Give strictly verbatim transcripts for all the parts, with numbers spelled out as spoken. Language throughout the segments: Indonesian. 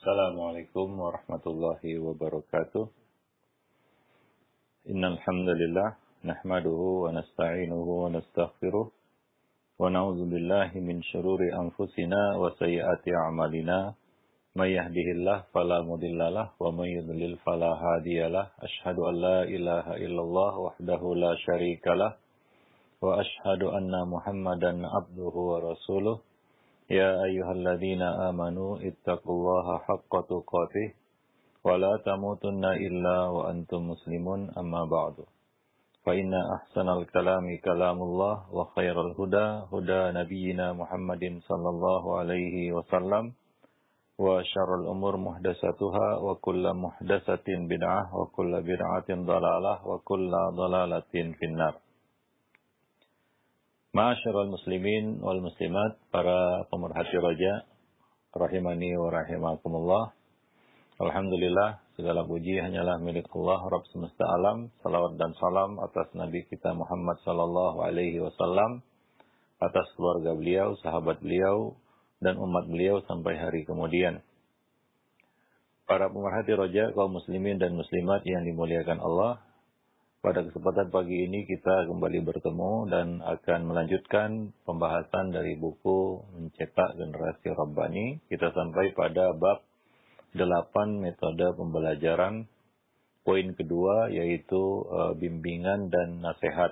Assalamualaikum warahmatullahi wabarakatuh. Innal hamdalillah nahmaduhu wa nasta'inuhu wa nastaghfiruh wa na'udzu billahi min syururi anfusina wa sayyiati a'malina. May yahdihillahu fala mudhillalah wa may yudlil fala hadiyalah. Asyhadu an la ilaha illallah wahdahu la syarikalah wa asyhadu anna Muhammadan abduhu wa rasuluh. Ya ayyuhalladzina amanu ittaqullaha haqqa tuqatih wa la tamutunna illa wa antum muslimun amma ba'du. Fa inna ahsanal kalami kalamullah wa khairal huda huda nabiyyina Muhammadin sallallahu alaihi wasallam wa syarrul umur muhdatsatuha wa kullu muhdatsatin bid'ah wa kullu bid'atin dhalalah wa kullu dhalalatin finnar. Ma'asyiral muslimin wal muslimat, para pemerhati roja, rahimani wa rahimakumullah. Alhamdulillah, segala puji hanyalah milik Allah, Rabb semesta alam. Salawat dan salam atas Nabi kita Muhammad sallallahu alaihi wasallam, atas keluarga beliau, sahabat beliau, dan umat beliau sampai hari kemudian. Para pemerhati roja, kaum muslimin dan muslimat yang dimuliakan Allah, pada kesempatan pagi ini kita kembali bertemu dan akan melanjutkan pembahasan dari buku Mencetak Generasi Rabbani. Kita sampai pada bab delapan metode pembelajaran. Poin kedua yaitu e, bimbingan dan nasihat.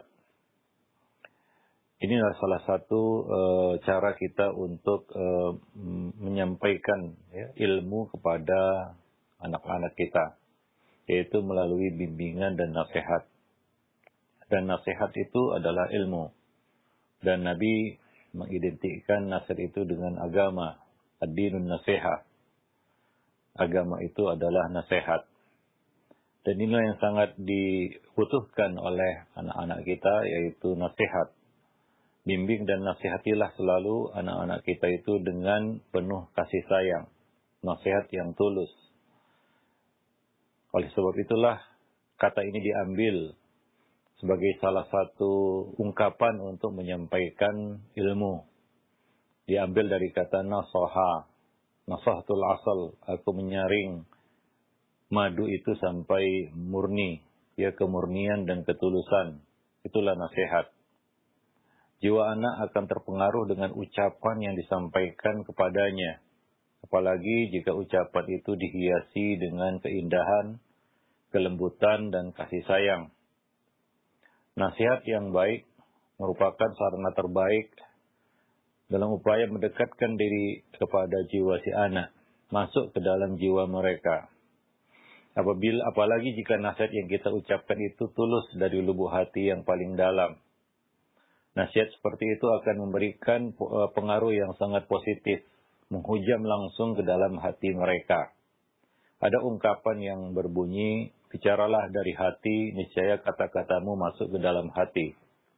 Ini adalah salah satu e, cara kita untuk e, menyampaikan ya, ilmu kepada anak-anak kita, yaitu melalui bimbingan dan nasihat. Dan nasihat itu adalah ilmu. Dan Nabi mengidentikan nasihat itu dengan agama. Ad-dinun nasihat. Agama itu adalah nasihat. Dan inilah yang sangat dibutuhkan oleh anak-anak kita, yaitu nasihat. Bimbing dan nasihatilah selalu anak-anak kita itu dengan penuh kasih sayang. Nasihat yang tulus. Oleh sebab itulah kata ini diambil sebagai salah satu ungkapan untuk menyampaikan ilmu. Diambil dari kata nasoha. Nasohatul asal. Aku menyaring madu itu sampai murni. Ya, kemurnian dan ketulusan. Itulah nasihat. Jiwa anak akan terpengaruh dengan ucapan yang disampaikan kepadanya. Apalagi jika ucapan itu dihiasi dengan keindahan, kelembutan, dan kasih sayang. Nasihat yang baik merupakan sarana terbaik dalam upaya mendekatkan diri kepada jiwa si anak, masuk ke dalam jiwa mereka. Apabila, apalagi jika nasihat yang kita ucapkan itu tulus dari lubuk hati yang paling dalam. Nasihat seperti itu akan memberikan pengaruh yang sangat positif, menghujam langsung ke dalam hati mereka. Ada ungkapan yang berbunyi, bicaralah dari hati, niscaya kata-katamu masuk ke dalam hati.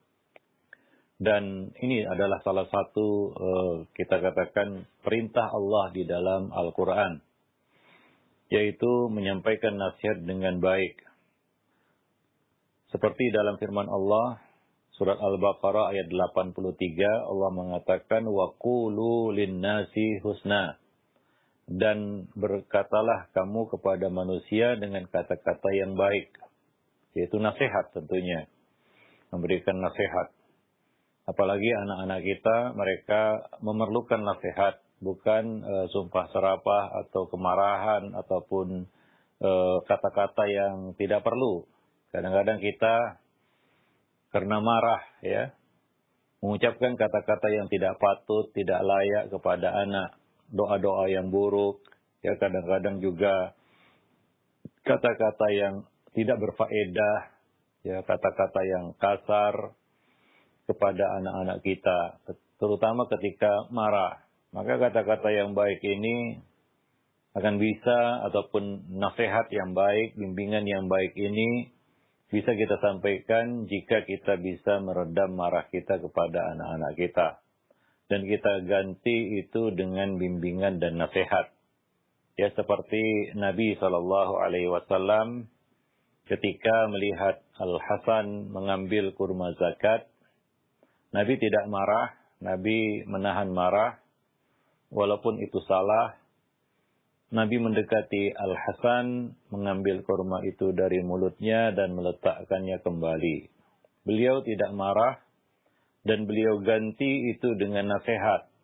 Dan ini adalah salah satu, uh, kita katakan, perintah Allah di dalam Al-Quran. Yaitu menyampaikan nasihat dengan baik. Seperti dalam firman Allah, surat Al-Baqarah ayat delapan puluh tiga, Allah mengatakan, وَقُولُوا لِلنَّاسِ husna. Dan berkatalah kamu kepada manusia dengan kata-kata yang baik. Yaitu nasihat tentunya. Memberikan nasihat. Apalagi anak-anak kita, mereka memerlukan nasihat. Bukan e, sumpah serapah atau kemarahan ataupun e, kata-kata yang tidak perlu. Kadang-kadang kita karena marah, ya, mengucapkan kata-kata yang tidak patut, tidak layak kepada anak. Doa-doa yang buruk, ya, kadang-kadang juga kata-kata yang tidak berfaedah, ya, kata-kata yang kasar kepada anak-anak kita, terutama ketika marah. Maka kata-kata yang baik ini akan bisa, ataupun nasihat yang baik, bimbingan yang baik ini bisa kita sampaikan jika kita bisa meredam marah kita kepada anak-anak kita. Dan kita ganti itu dengan bimbingan dan nasihat. Ya, seperti Nabi shallallahu alaihi wasallam ketika melihat Al-Hasan mengambil kurma zakat, Nabi tidak marah, Nabi menahan marah, walaupun itu salah. Nabi mendekati Al-Hasan, mengambil kurma itu dari mulutnya dan meletakkannya kembali. Beliau tidak marah dan beliau ganti itu dengan nasihat.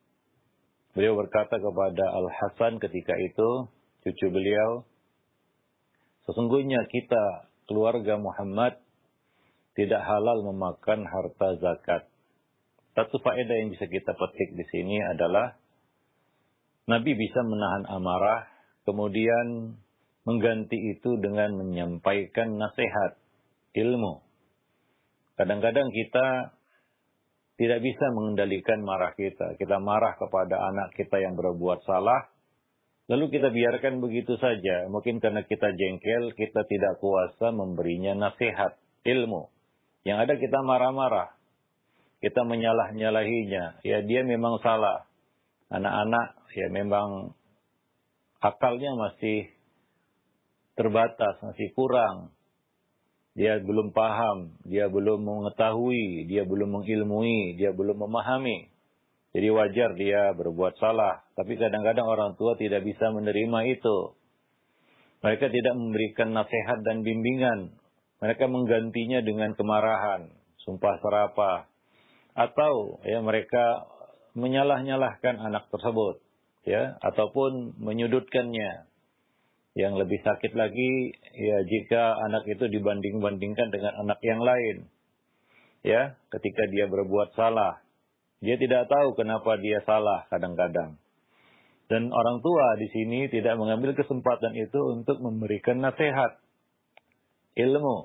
Beliau berkata kepada Al-Hasan ketika itu, cucu beliau, sesungguhnya kita, keluarga Muhammad, tidak halal memakan harta zakat. Satu faedah yang bisa kita petik di sini adalah Nabi bisa menahan amarah, kemudian mengganti itu dengan menyampaikan nasihat, ilmu. Kadang-kadang kita tidak bisa mengendalikan marah kita. Kita marah kepada anak kita yang berbuat salah, lalu kita biarkan begitu saja. Mungkin karena kita jengkel, kita tidak kuasa memberinya nasihat, ilmu. Yang ada kita marah-marah. Kita menyalah-nyalahinya. Ya, dia memang salah. Anak-anak ya memang akalnya masih terbatas, masih kurang. Dia belum paham, dia belum mengetahui, dia belum mengilmui, dia belum memahami. Jadi wajar dia berbuat salah. Tapi kadang-kadang orang tua tidak bisa menerima itu. Mereka tidak memberikan nasihat dan bimbingan. Mereka menggantinya dengan kemarahan, sumpah serapah. Atau ya mereka menyalah-nyalahkan anak tersebut, ya, ataupun menyudutkannya. Yang lebih sakit lagi, ya, jika anak itu dibanding-bandingkan dengan anak yang lain, ya, ketika dia berbuat salah, dia tidak tahu kenapa dia salah kadang-kadang. Dan orang tua di sini tidak mengambil kesempatan itu untuk memberikan nasihat, ilmu,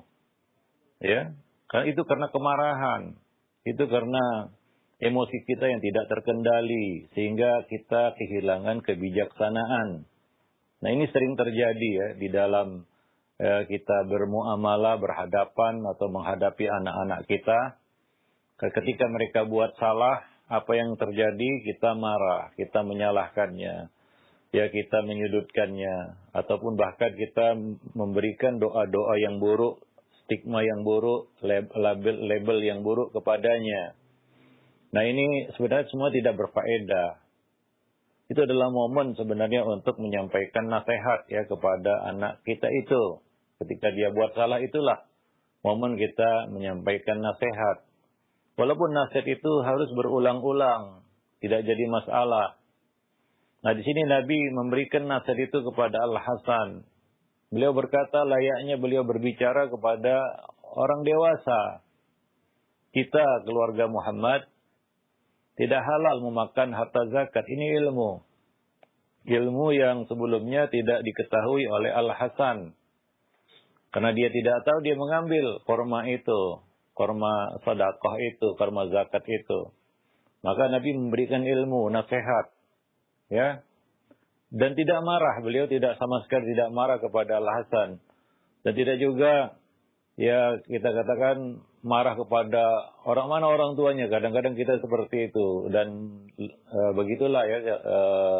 ya, karena itu karena kemarahan, itu karena emosi kita yang tidak terkendali, sehingga kita kehilangan kebijaksanaan. Nah, ini sering terjadi ya, di dalam eh, kita bermuamalah, berhadapan, atau menghadapi anak-anak kita. Ketika mereka buat salah, apa yang terjadi? Kita marah, kita menyalahkannya, ya, kita menyudutkannya, ataupun bahkan kita memberikan doa-doa yang buruk, stigma yang buruk, label-label yang buruk kepadanya. Nah, ini sebenarnya semua tidak berfaedah. Itu adalah momen sebenarnya untuk menyampaikan nasihat ya kepada anak kita itu. Ketika dia buat salah, itulah momen kita menyampaikan nasihat. Walaupun nasihat itu harus berulang-ulang, tidak jadi masalah. Nah, di sini Nabi memberikan nasihat itu kepada Al-Hasan. Beliau berkata layaknya beliau berbicara kepada orang dewasa. Kita, keluarga Muhammad, tidak halal memakan harta zakat. Ini ilmu. Ilmu yang sebelumnya tidak diketahui oleh Al-Hasan. Karena dia tidak tahu, dia mengambil korma itu. Korma sedekah itu, korma zakat itu. Maka Nabi memberikan ilmu, nasihat. Ya. Dan tidak marah. Beliau tidak sama sekali tidak marah kepada Al-Hasan. Dan tidak juga, ya, kita katakan marah kepada orang mana orang tuanya. Kadang-kadang kita seperti itu. Dan e, begitulah ya. E,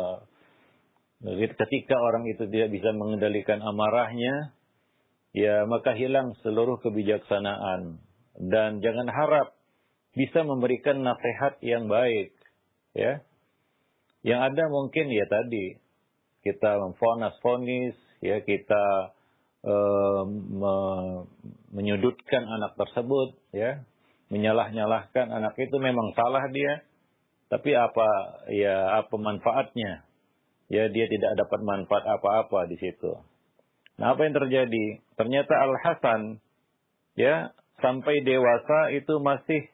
ketika orang itu tidak bisa mengendalikan amarahnya, ya, maka hilang seluruh kebijaksanaan. Dan jangan harap bisa memberikan nasihat yang baik. Ya. Yang ada mungkin ya tadi, kita memfonis-fonis, ya, kita Uh, me menyudutkan anak tersebut, ya, menyalah-nyalahkan anak itu. Memang salah dia, tapi apa ya apa manfaatnya? Ya, dia tidak dapat manfaat apa-apa di situ. Nah, apa yang terjadi? Ternyata Al-Hasan, ya, sampai dewasa itu masih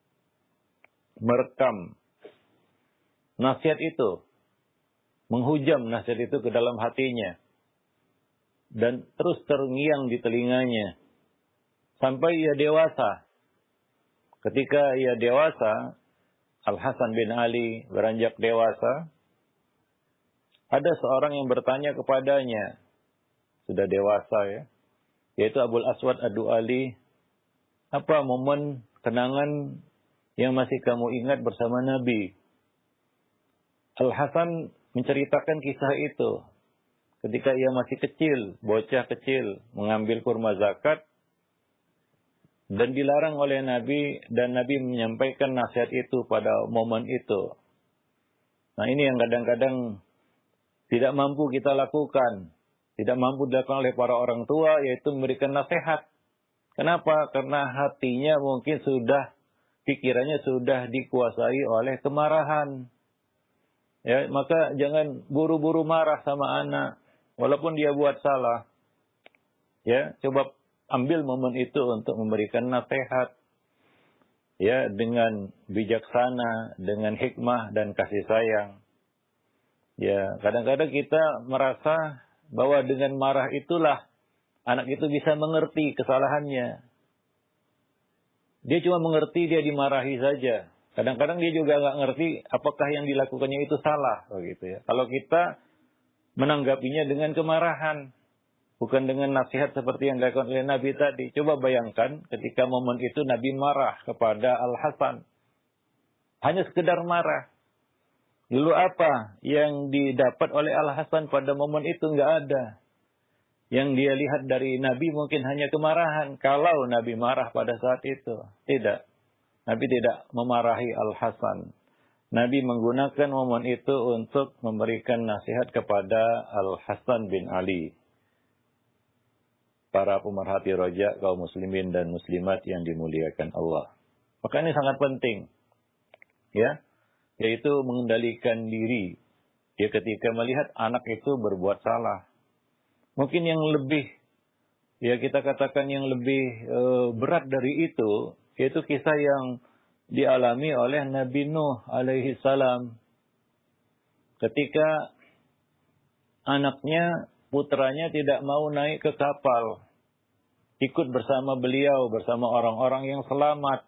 merekam nasihat itu, menghujam nasihat itu ke dalam hatinya. Dan terus terngiang di telinganya. Sampai ia dewasa. Ketika ia dewasa, Al-Hasan bin Ali beranjak dewasa, ada seorang yang bertanya kepadanya, sudah dewasa ya, yaitu Abul Aswad Ad-Du'ali, apa momen kenangan yang masih kamu ingat bersama Nabi? Al-Hasan menceritakan kisah itu. Ketika ia masih kecil, bocah kecil, mengambil kurma zakat, dan dilarang oleh Nabi, dan Nabi menyampaikan nasihat itu pada momen itu. Nah, ini yang kadang-kadang tidak mampu kita lakukan, tidak mampu dilakukan oleh para orang tua, yaitu memberikan nasihat. Kenapa? Karena hatinya mungkin sudah, pikirannya sudah dikuasai oleh kemarahan. Ya, maka jangan buru-buru marah sama anak, walaupun dia buat salah. Ya, coba ambil momen itu untuk memberikan nasihat. Ya, dengan bijaksana, dengan hikmah dan kasih sayang. Ya, kadang-kadang kita merasa bahwa dengan marah itulah anak itu bisa mengerti kesalahannya. Dia cuma mengerti dia dimarahi saja. Kadang-kadang dia juga nggak ngerti apakah yang dilakukannya itu salah, begitu ya. Kalau kita menanggapinya dengan kemarahan, bukan dengan nasihat seperti yang dilakukan oleh Nabi tadi. Coba bayangkan ketika momen itu Nabi marah kepada Al-Hasan. Hanya sekedar marah. Lalu apa yang didapat oleh Al-Hasan pada momen itu? Nggak ada. Yang dia lihat dari Nabi mungkin hanya kemarahan. Kalau Nabi marah pada saat itu. Tidak. Nabi tidak memarahi Al-Hasan. Nabi menggunakan momen itu untuk memberikan nasihat kepada Al-Hasan bin Ali. Para pemerhati roja kaum muslimin dan muslimat yang dimuliakan Allah. Maka ini sangat penting. Ya. Yaitu mengendalikan diri. Ya, ketika melihat anak itu berbuat salah. Mungkin yang lebih, ya kita katakan yang lebih e, berat dari itu, yaitu kisah yang dialami oleh Nabi Nuh alaihi salam. Ketika anaknya, putranya tidak mau naik ke kapal. Ikut bersama beliau, bersama orang-orang yang selamat.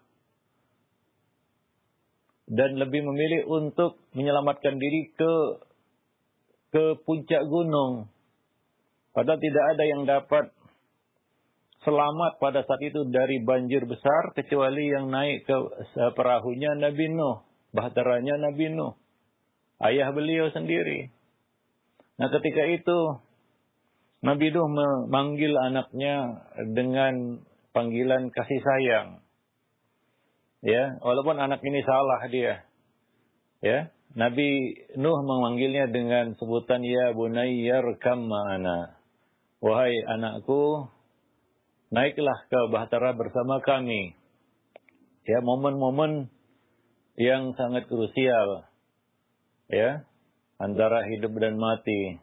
Dan lebih memilih untuk menyelamatkan diri ke ke puncak gunung. Padahal tidak ada yang dapat selamat pada saat itu dari banjir besar kecuali yang naik ke perahunya Nabi Nuh, bahteranya Nabi Nuh, ayah beliau sendiri. Nah, ketika itu Nabi Nuh memanggil anaknya dengan panggilan kasih sayang. Ya, walaupun anak ini salah dia. Ya, Nabi Nuh memanggilnya dengan sebutan ya bunayya rkam ma'ana. Wahai anakku, naiklah ke bahtera bersama kami. Ya, momen-momen yang sangat krusial. Ya, antara hidup dan mati.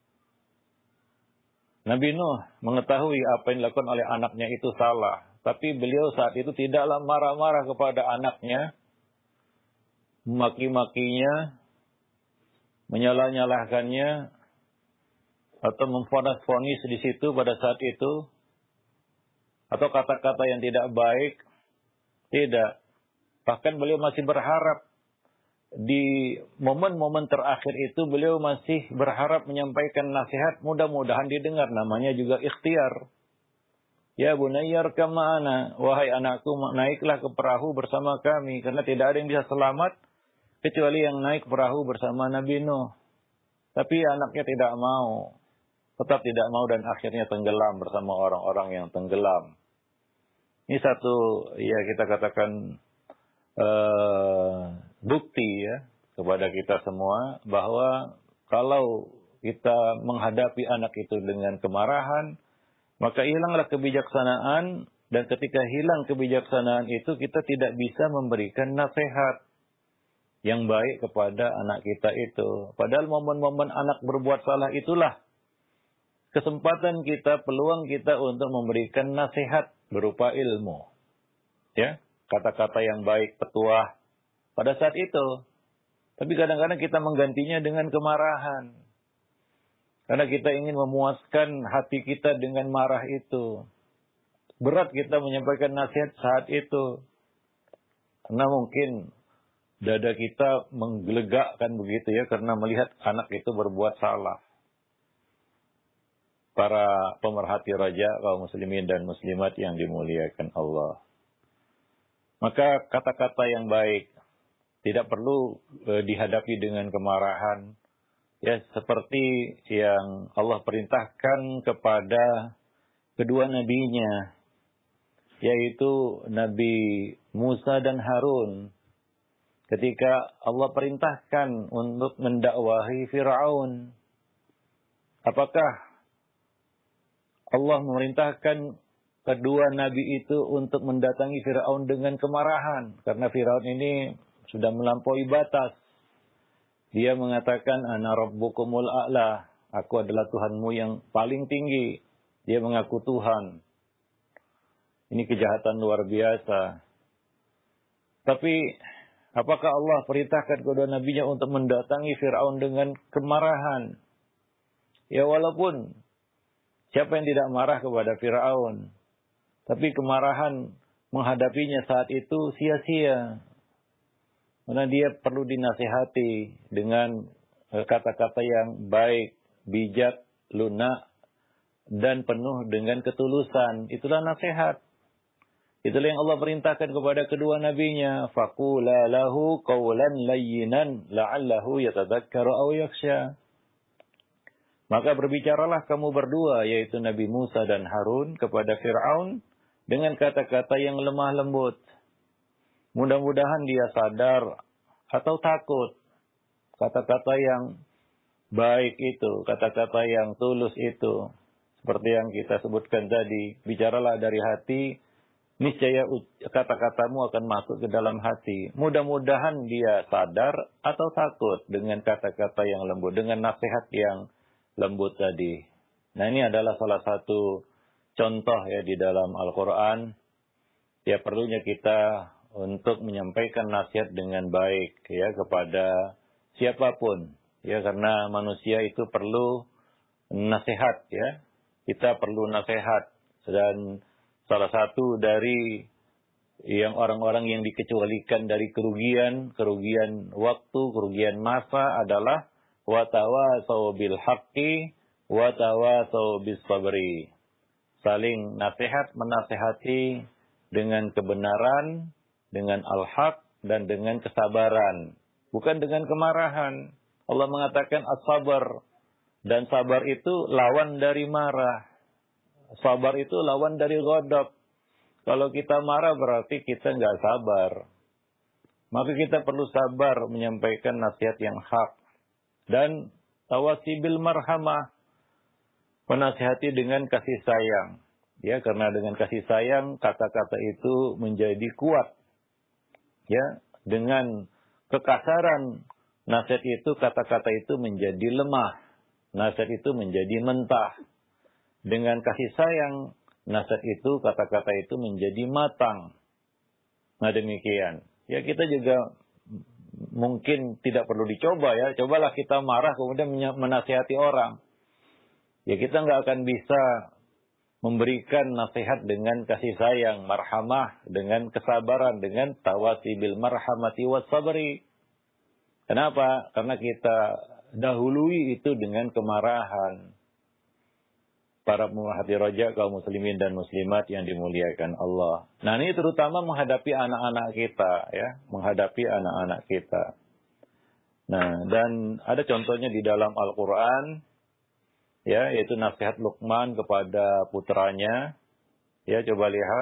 Nabi Nuh mengetahui apa yang dilakukan oleh anaknya itu salah. Tapi beliau saat itu tidaklah marah-marah kepada anaknya. Memaki-makinya. Menyalah-nyalahkannya. Atau memfonis-fonis di situ pada saat itu. Atau kata-kata yang tidak baik. Tidak. Bahkan beliau masih berharap. Di momen-momen terakhir itu beliau masih berharap menyampaikan nasihat. Mudah-mudahan didengar. Namanya juga ikhtiar. Ya bunayya rkam ma'ana, wahai anakku naiklah ke perahu bersama kami. Karena tidak ada yang bisa selamat kecuali yang naik perahu bersama Nabi Nuh. Tapi anaknya tidak mau. Tetap tidak mau dan akhirnya tenggelam bersama orang-orang yang tenggelam. Ini satu, ya kita katakan uh, bukti ya kepada kita semua bahwa kalau kita menghadapi anak itu dengan kemarahan, maka hilanglah kebijaksanaan, dan ketika hilang kebijaksanaan itu kita tidak bisa memberikan nasihat yang baik kepada anak kita itu. Padahal momen-momen anak berbuat salah itulah kesempatan kita, peluang kita untuk memberikan nasihat berupa ilmu. Ya, kata-kata yang baik, petuah pada saat itu. Tapi kadang-kadang kita menggantinya dengan kemarahan. Karena kita ingin memuaskan hati kita dengan marah itu. Berat kita menyampaikan nasihat saat itu. Karena mungkin dada kita menggelegakkan begitu ya. Karena melihat anak itu berbuat salah. Para pemerhati raja kaum muslimin dan muslimat yang dimuliakan Allah. Maka kata-kata yang baik. Tidak perlu eh, dihadapi dengan kemarahan. Ya, seperti yang Allah perintahkan kepada kedua nabinya, yaitu Nabi Musa dan Harun. Ketika Allah perintahkan untuk mendakwahi Fir'aun. apakah Allah memerintahkan kedua nabi itu untuk mendatangi Firaun dengan kemarahan? Karena Firaun ini sudah melampaui batas. Dia mengatakan, ana rabbukumul a'la. Aku adalah Tuhanmu yang paling tinggi. Dia mengaku Tuhan. Ini kejahatan luar biasa. Tapi apakah Allah perintahkan kedua nabinya untuk mendatangi Firaun dengan kemarahan? Ya walaupun siapa yang tidak marah kepada Firaun. Tapi kemarahan menghadapinya saat itu sia-sia. Karena dia perlu dinasihati dengan kata-kata yang baik, bijak, lunak, dan penuh dengan ketulusan. Itulah nasihat. Itulah yang Allah perintahkan kepada kedua nabinya. Faqula lahu qawlan layyinan la'allahu yatadhakkaru aw yakhsha. Maka berbicaralah kamu berdua, yaitu Nabi Musa dan Harun, kepada Fir'aun dengan kata-kata yang lemah lembut. Mudah-mudahan dia sadar atau takut. Kata-kata yang baik itu, kata-kata yang tulus itu. Seperti yang kita sebutkan tadi, bicaralah dari hati, niscaya kata-katamu akan masuk ke dalam hati. Mudah-mudahan dia sadar atau takut dengan kata-kata yang lembut, dengan nasihat yang lembut tadi. Nah, ini adalah salah satu contoh ya di dalam Al-Quran. Ya perlunya kita untuk menyampaikan nasihat dengan baik ya kepada siapapun. Ya karena manusia itu perlu nasihat ya. Kita perlu nasihat. Dan salah satu dari yang orang-orang yang dikecualikan dari kerugian, kerugian waktu, kerugian masa adalah wa tawasau bil haqqi wa tawasau bis sabri. Saling nasihat menasihati dengan kebenaran, dengan al-haq, dan dengan kesabaran. Bukan dengan kemarahan. Allah mengatakan as-sabar. Dan sabar itu lawan dari marah. Sabar itu lawan dari ghadab. Kalau kita marah berarti kita nggak sabar. Maka kita perlu sabar menyampaikan nasihat yang hak. Dan tawasi bil marhamah. Menasihati dengan kasih sayang. Ya, karena dengan kasih sayang kata-kata itu menjadi kuat. Ya, dengan kekasaran nasihat itu, kata-kata itu menjadi lemah. Nasihat itu menjadi mentah. Dengan kasih sayang, nasihat itu, kata-kata itu menjadi matang. Nah demikian. Ya kita juga mungkin tidak perlu dicoba ya. Cobalah kita marah kemudian menasihati orang. Ya kita nggak akan bisa memberikan nasihat dengan kasih sayang, marhamah, dengan kesabaran, dengan tawasi bil marhamati was sabri. Kenapa? Karena kita dahului itu dengan kemarahan. Para pemerhati roja kaum muslimin dan muslimat yang dimuliakan Allah. Nah ini terutama menghadapi anak-anak kita ya, menghadapi anak-anak kita. Nah dan ada contohnya di dalam Al-Quran. Ya, yaitu nasihat Luqman kepada putranya. Ya, coba lihat.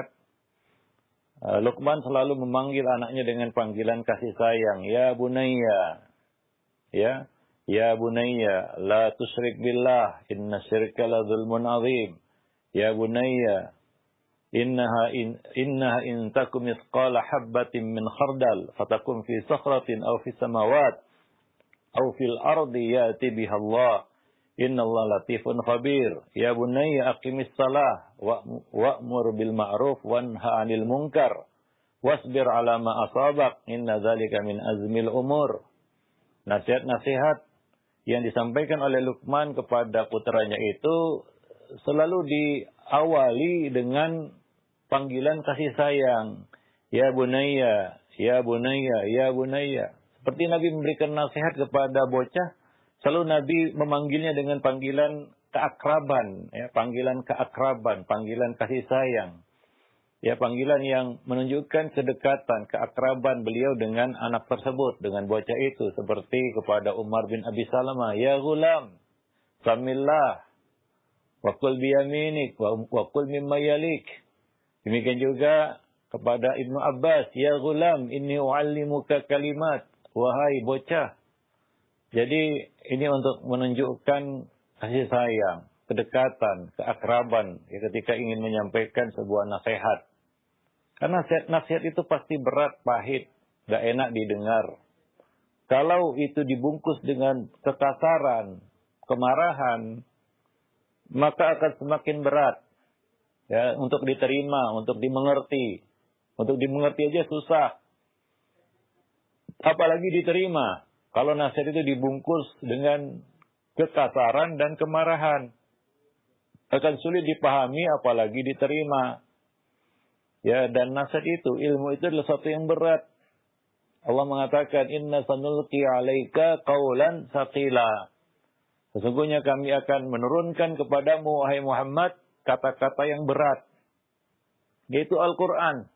Uh, Luqman selalu memanggil anaknya dengan panggilan kasih sayang. Ya bunayya. Ya, ya bunayya, la tusyrik billah, inna syirka la dzulmun azim. Ya bunayya, innaha in innaha in takum misqala habbatin min khardal, fatakum fi sakhratin aw fi samawat aw fil ardi ya'ti biha Allah. Innallaha latifun khabir. Ya bunayya aqimis salah wa'mur bil ma'ruf wanha 'anil munkar wasbir 'ala ma asabak inna dzalika min azmil umur. Nasihat-nasihat yang disampaikan oleh Luqman kepada putranya itu selalu diawali dengan panggilan kasih sayang. Ya bunayya, ya bunayya, ya bunayya. Seperti Nabi memberikan nasihat kepada bocah, selalu Nabi memanggilnya dengan panggilan keakraban, ya, panggilan keakraban, panggilan kasih sayang. Ya, panggilan yang menunjukkan kedekatan, keakraban beliau dengan anak tersebut, dengan bocah itu. Seperti kepada Umar bin Abi Salamah, ya gulam, samillah, wa kul biyaminik, wa kul mimma yalik. Demikian juga kepada Ibnu Abbas, ya gulam, inni u'allimuka kalimat, wahai bocah. Jadi ini untuk menunjukkan kasih sayang, kedekatan, keakraban ya, ketika ingin menyampaikan sebuah nasihat. Karena nasihat itu pasti berat, pahit, gak enak didengar. Kalau itu dibungkus dengan kekasaran, kemarahan, maka akan semakin berat ya untuk diterima, untuk dimengerti. Untuk dimengerti aja susah. Apalagi diterima. Kalau nasihat itu dibungkus dengan kekasaran dan kemarahan, akan sulit dipahami apalagi diterima. Ya, dan nasihat itu, ilmu itu adalah sesuatu yang berat. Allah mengatakan, inna sanulqi 'alaika qaulan tsaqila. Sesungguhnya kami akan menurunkan kepadamu wahai Muhammad kata-kata yang berat. Yaitu Al-Qur'an.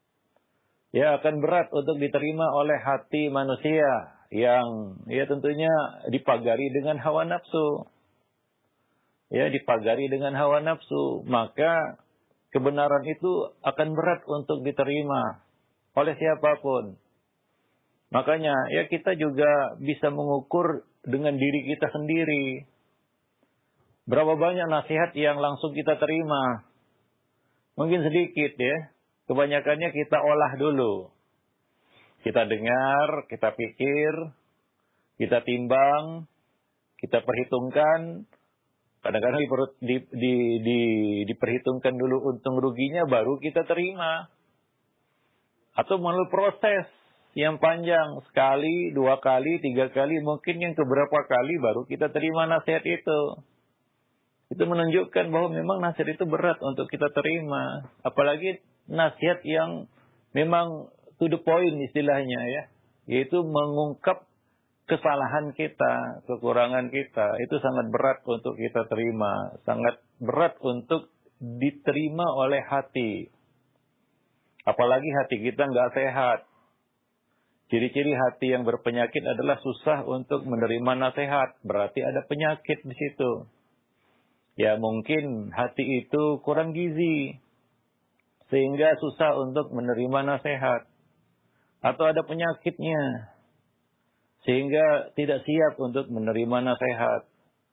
Ya, akan berat untuk diterima oleh hati manusia yang ya tentunya dipagari dengan hawa nafsu. Ya, dipagari dengan hawa nafsu, maka kebenaran itu akan berat untuk diterima oleh siapapun. Makanya ya kita juga bisa mengukur dengan diri kita sendiri. Berapa banyak nasihat yang langsung kita terima? Mungkin sedikit ya. Kebanyakannya kita olah dulu. Kita dengar, kita pikir, kita timbang, kita perhitungkan. Kadang-kadang di, di, di, di, diperhitungkan dulu untung ruginya baru kita terima. Atau melalui proses yang panjang. Sekali, dua kali, tiga kali, mungkin yang keberapa kali baru kita terima nasihat itu. Itu menunjukkan bahwa memang nasihat itu berat untuk kita terima. Apalagi nasihat yang memang to the point istilahnya ya. Yaitu mengungkap kesalahan kita, kekurangan kita. Itu sangat berat untuk kita terima. Sangat berat untuk diterima oleh hati. Apalagi hati kita nggak sehat. Ciri-ciri hati yang berpenyakit adalah susah untuk menerima nasihat. Berarti ada penyakit di situ. Ya mungkin hati itu kurang gizi. Sehingga susah untuk menerima nasihat. Atau ada penyakitnya. Sehingga tidak siap untuk menerima nasihat.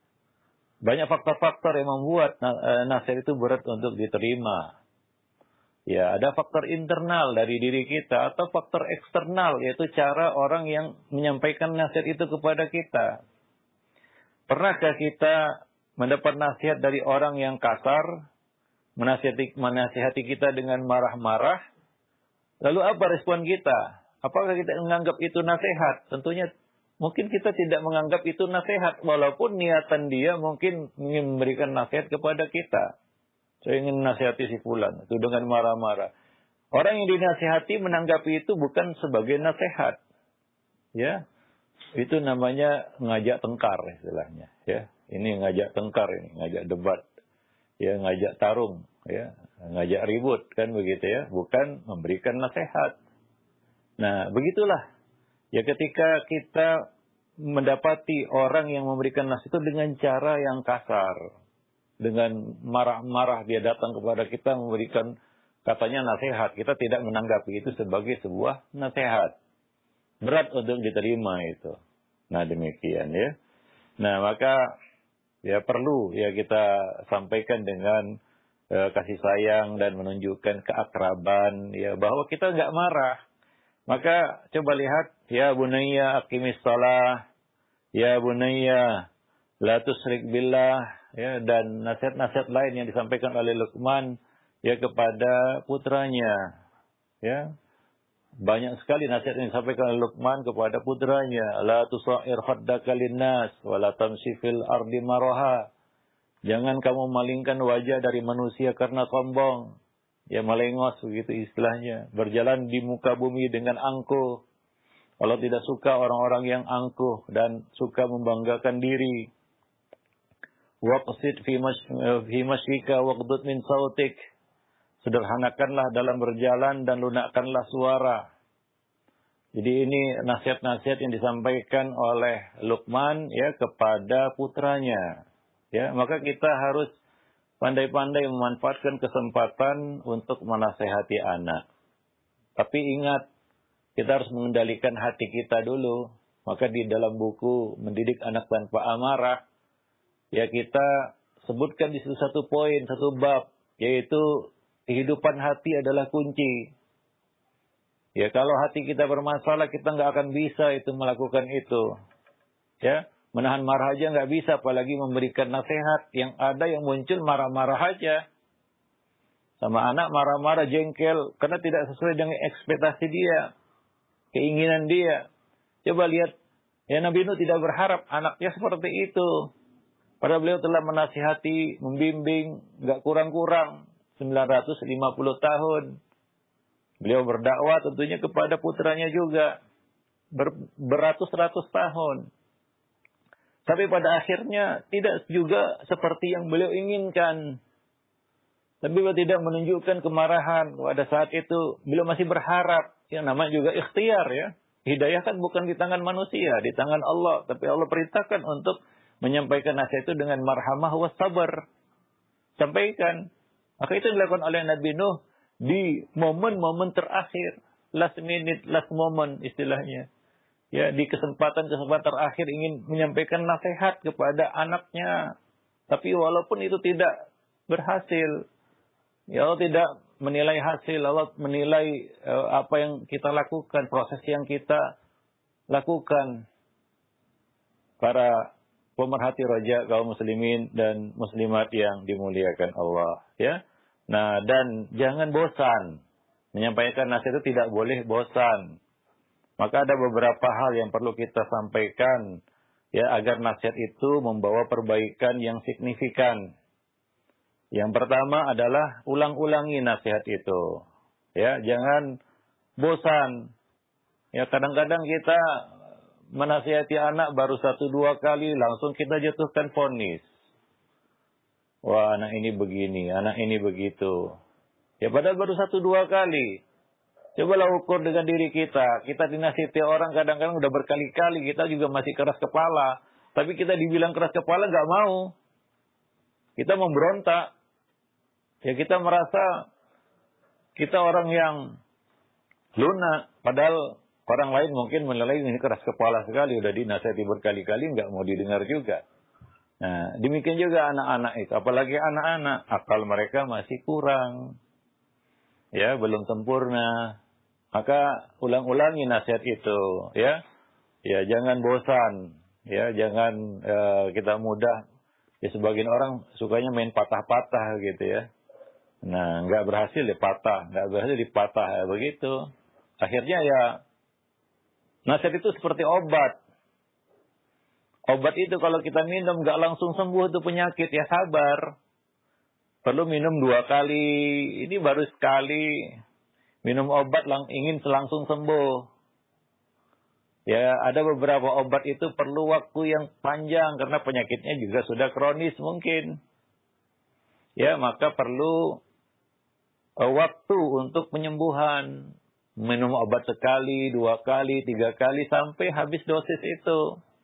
Banyak faktor-faktor yang membuat nasihat itu berat untuk diterima. Ya, ada faktor internal dari diri kita. Atau faktor eksternal. Yaitu cara orang yang menyampaikan nasihat itu kepada kita. Pernahkah kita mendapat nasihat dari orang yang kasar, menasihati, menasihati kita dengan marah-marah, lalu apa respon kita? Apakah kita menganggap itu nasihat? Tentunya mungkin kita tidak menganggap itu nasihat, walaupun niatan dia mungkin ingin memberikan nasihat kepada kita. Saya ingin menasihati si fulan, itu dengan marah-marah. Orang yang dinasihati menanggapi itu bukan sebagai nasihat. Ya, itu namanya ngajak tengkar istilahnya. Ya, ini ngajak tengkar, ini ngajak debat, ya ngajak tarung, ya ngajak ribut kan begitu ya, bukan memberikan nasihat. Nah begitulah ya ketika kita mendapati orang yang memberikan nasihat itu dengan cara yang kasar, dengan marah-marah dia datang kepada kita memberikan katanya nasihat, kita tidak menanggapi itu sebagai sebuah nasihat. Berat untuk diterima itu. Nah demikian ya. Nah maka ya perlu ya kita sampaikan dengan uh, kasih sayang dan menunjukkan keakraban ya bahwa kita nggak marah. Maka coba lihat ya bunayya aqimis shalah, ya bunayya la tusyrik billah ya dan nasihat-nasihat lain yang disampaikan oleh Luqman ya kepada putranya. Ya. Banyak sekali nasihat yang disampaikan oleh Luqman kepada putranya. La tusa'ir khaddaka linnas wa la tamshi fil ardi maraha. Jangan kamu malingkan wajah dari manusia karena sombong. Ya melengos begitu istilahnya. Berjalan di muka bumi dengan angkuh. Allah tidak suka orang-orang yang angkuh dan suka membanggakan diri. Waqsid fi masyrika waqdud min sautik. Sederhanakanlah dalam berjalan dan lunakkanlah suara. Jadi ini nasihat-nasihat yang disampaikan oleh Luqman ya kepada putranya. Ya, maka kita harus pandai-pandai memanfaatkan kesempatan untuk menasehati anak. Tapi ingat, kita harus mengendalikan hati kita dulu. Maka di dalam buku Mendidik Anak Tanpa Amarah, ya kita sebutkan di situ satu poin, satu bab, yaitu kehidupan hati adalah kunci. Ya, kalau hati kita bermasalah, kita nggak akan bisa itu melakukan itu. Ya, menahan marah aja nggak bisa, apalagi memberikan nasihat. Yang ada yang muncul marah-marah aja. Sama anak marah-marah, jengkel, karena tidak sesuai dengan ekspektasi dia, keinginan dia. Coba lihat, ya Nabi Nuh tidak berharap anaknya seperti itu. Padahal beliau telah menasihati, membimbing, nggak kurang-kurang sembilan ratus lima puluh tahun. Beliau berdakwah tentunya kepada putranya juga ber, beratus-ratus tahun. Tapi pada akhirnya tidak juga seperti yang beliau inginkan. Tapi beliau tidak menunjukkan kemarahan. Pada saat itu beliau masih berharap. Yang namanya juga ikhtiar ya. Hidayah kan bukan di tangan manusia, di tangan Allah. Tapi Allah perintahkan untuk menyampaikan nasihat itu dengan marhamah wa sabar. Sampaikan. Maka itu dilakukan oleh Nabi Nuh di momen-momen terakhir. Last minute, last moment istilahnya. Ya, di kesempatan-kesempatan terakhir ingin menyampaikan nasihat kepada anaknya. Tapi walaupun itu tidak berhasil. Ya Allah tidak menilai hasil. Allah menilai uh, apa yang kita lakukan. Proses yang kita lakukan. Para pemerhati roja kaum muslimin dan muslimat yang dimuliakan Allah, ya. Nah, dan jangan bosan. Menyampaikan nasihat itu tidak boleh bosan. Maka ada beberapa hal yang perlu kita sampaikan ya agar nasihat itu membawa perbaikan yang signifikan. Yang pertama adalah ulang-ulangi nasihat itu. Ya, jangan bosan. Ya, kadang-kadang kita menasihati anak baru satu dua kali langsung kita jatuhkan vonis. Wah, anak ini begini, anak ini begitu. Ya padahal baru satu dua kali. Cobalah ukur dengan diri kita. Kita dinasihati orang kadang-kadang udah berkali-kali, kita juga masih keras kepala. Tapi kita dibilang keras kepala nggak mau. Kita memberontak. Ya kita merasa kita orang yang lunak. Padahal orang lain mungkin menilai ini keras kepala sekali, udah dinasihati berkali-kali, nggak mau didengar juga. Nah, demikian juga anak-anak itu, apalagi anak-anak, akal mereka masih kurang, ya belum sempurna. Maka ulang-ulangi nasihat itu, ya, ya jangan bosan, ya jangan uh, kita mudah. Ya sebagian orang sukanya main patah-patah gitu ya. Nah, nggak berhasil dipatah, nggak berhasil dipatah ya begitu. Akhirnya ya nasihat itu seperti obat. Obat itu kalau kita minum nggak langsung sembuh itu penyakit, ya sabar. Perlu minum dua kali, ini baru sekali. Minum obat lang ingin langsung sembuh. Ya ada beberapa obat itu perlu waktu yang panjang karena penyakitnya juga sudah kronis mungkin. Ya maka perlu uh, waktu untuk penyembuhan. Minum obat sekali, dua kali, tiga kali, sampai habis dosis itu.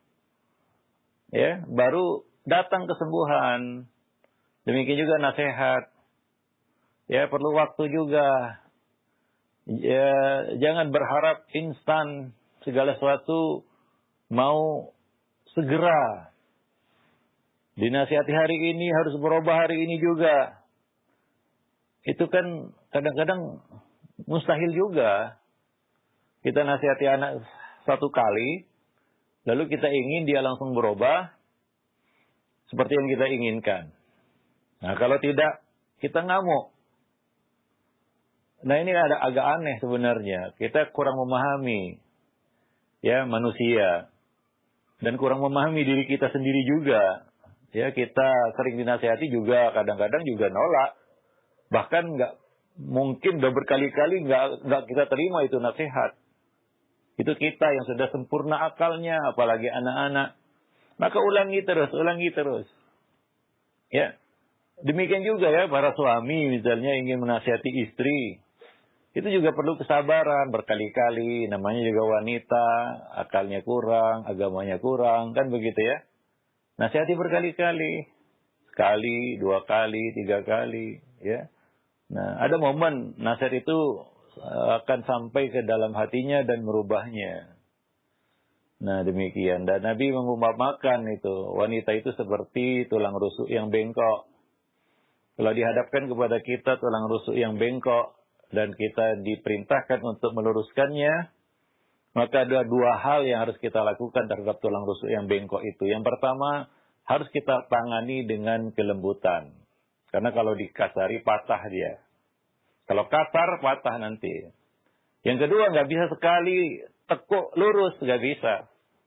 Ya, baru datang kesembuhan. Demikian juga nasihat. Ya, perlu waktu juga. Ya, jangan berharap instan segala sesuatu mau segera. Dinasihati hari ini harus berubah hari ini juga. Itu kan kadang-kadang mustahil juga. Kita nasihati anak satu kali, lalu kita ingin dia langsung berubah seperti yang kita inginkan. Nah, kalau tidak, kita ngamuk. Nah, ini ada agak aneh sebenarnya. Kita kurang memahami ya manusia dan kurang memahami diri kita sendiri juga. Ya, kita sering dinasihati juga kadang-kadang juga nolak. Bahkan nggak mungkin udah berkali-kali nggak nggak kita terima itu nasihat. Itu kita yang sudah sempurna akalnya, apalagi anak-anak. Maka ulangi terus, ulangi terus. Ya, demikian juga ya para suami misalnya ingin menasihati istri, itu juga perlu kesabaran berkali-kali. Namanya juga wanita, akalnya kurang, agamanya kurang, kan begitu ya. Nasihati berkali-kali, sekali, dua kali, tiga kali, ya. Nah, ada momen nasihat itu akan sampai ke dalam hatinya dan merubahnya. Nah, demikian. Dan Nabi mengumpamakan itu, wanita itu seperti tulang rusuk yang bengkok. Kalau dihadapkan kepada kita tulang rusuk yang bengkok, dan kita diperintahkan untuk meluruskannya, maka ada dua hal yang harus kita lakukan terhadap tulang rusuk yang bengkok itu. Yang pertama, harus kita tangani dengan kelembutan. Karena kalau dikasari, patah dia. Kalau kasar, patah nanti. Yang kedua, nggak bisa sekali tekuk lurus, nggak bisa.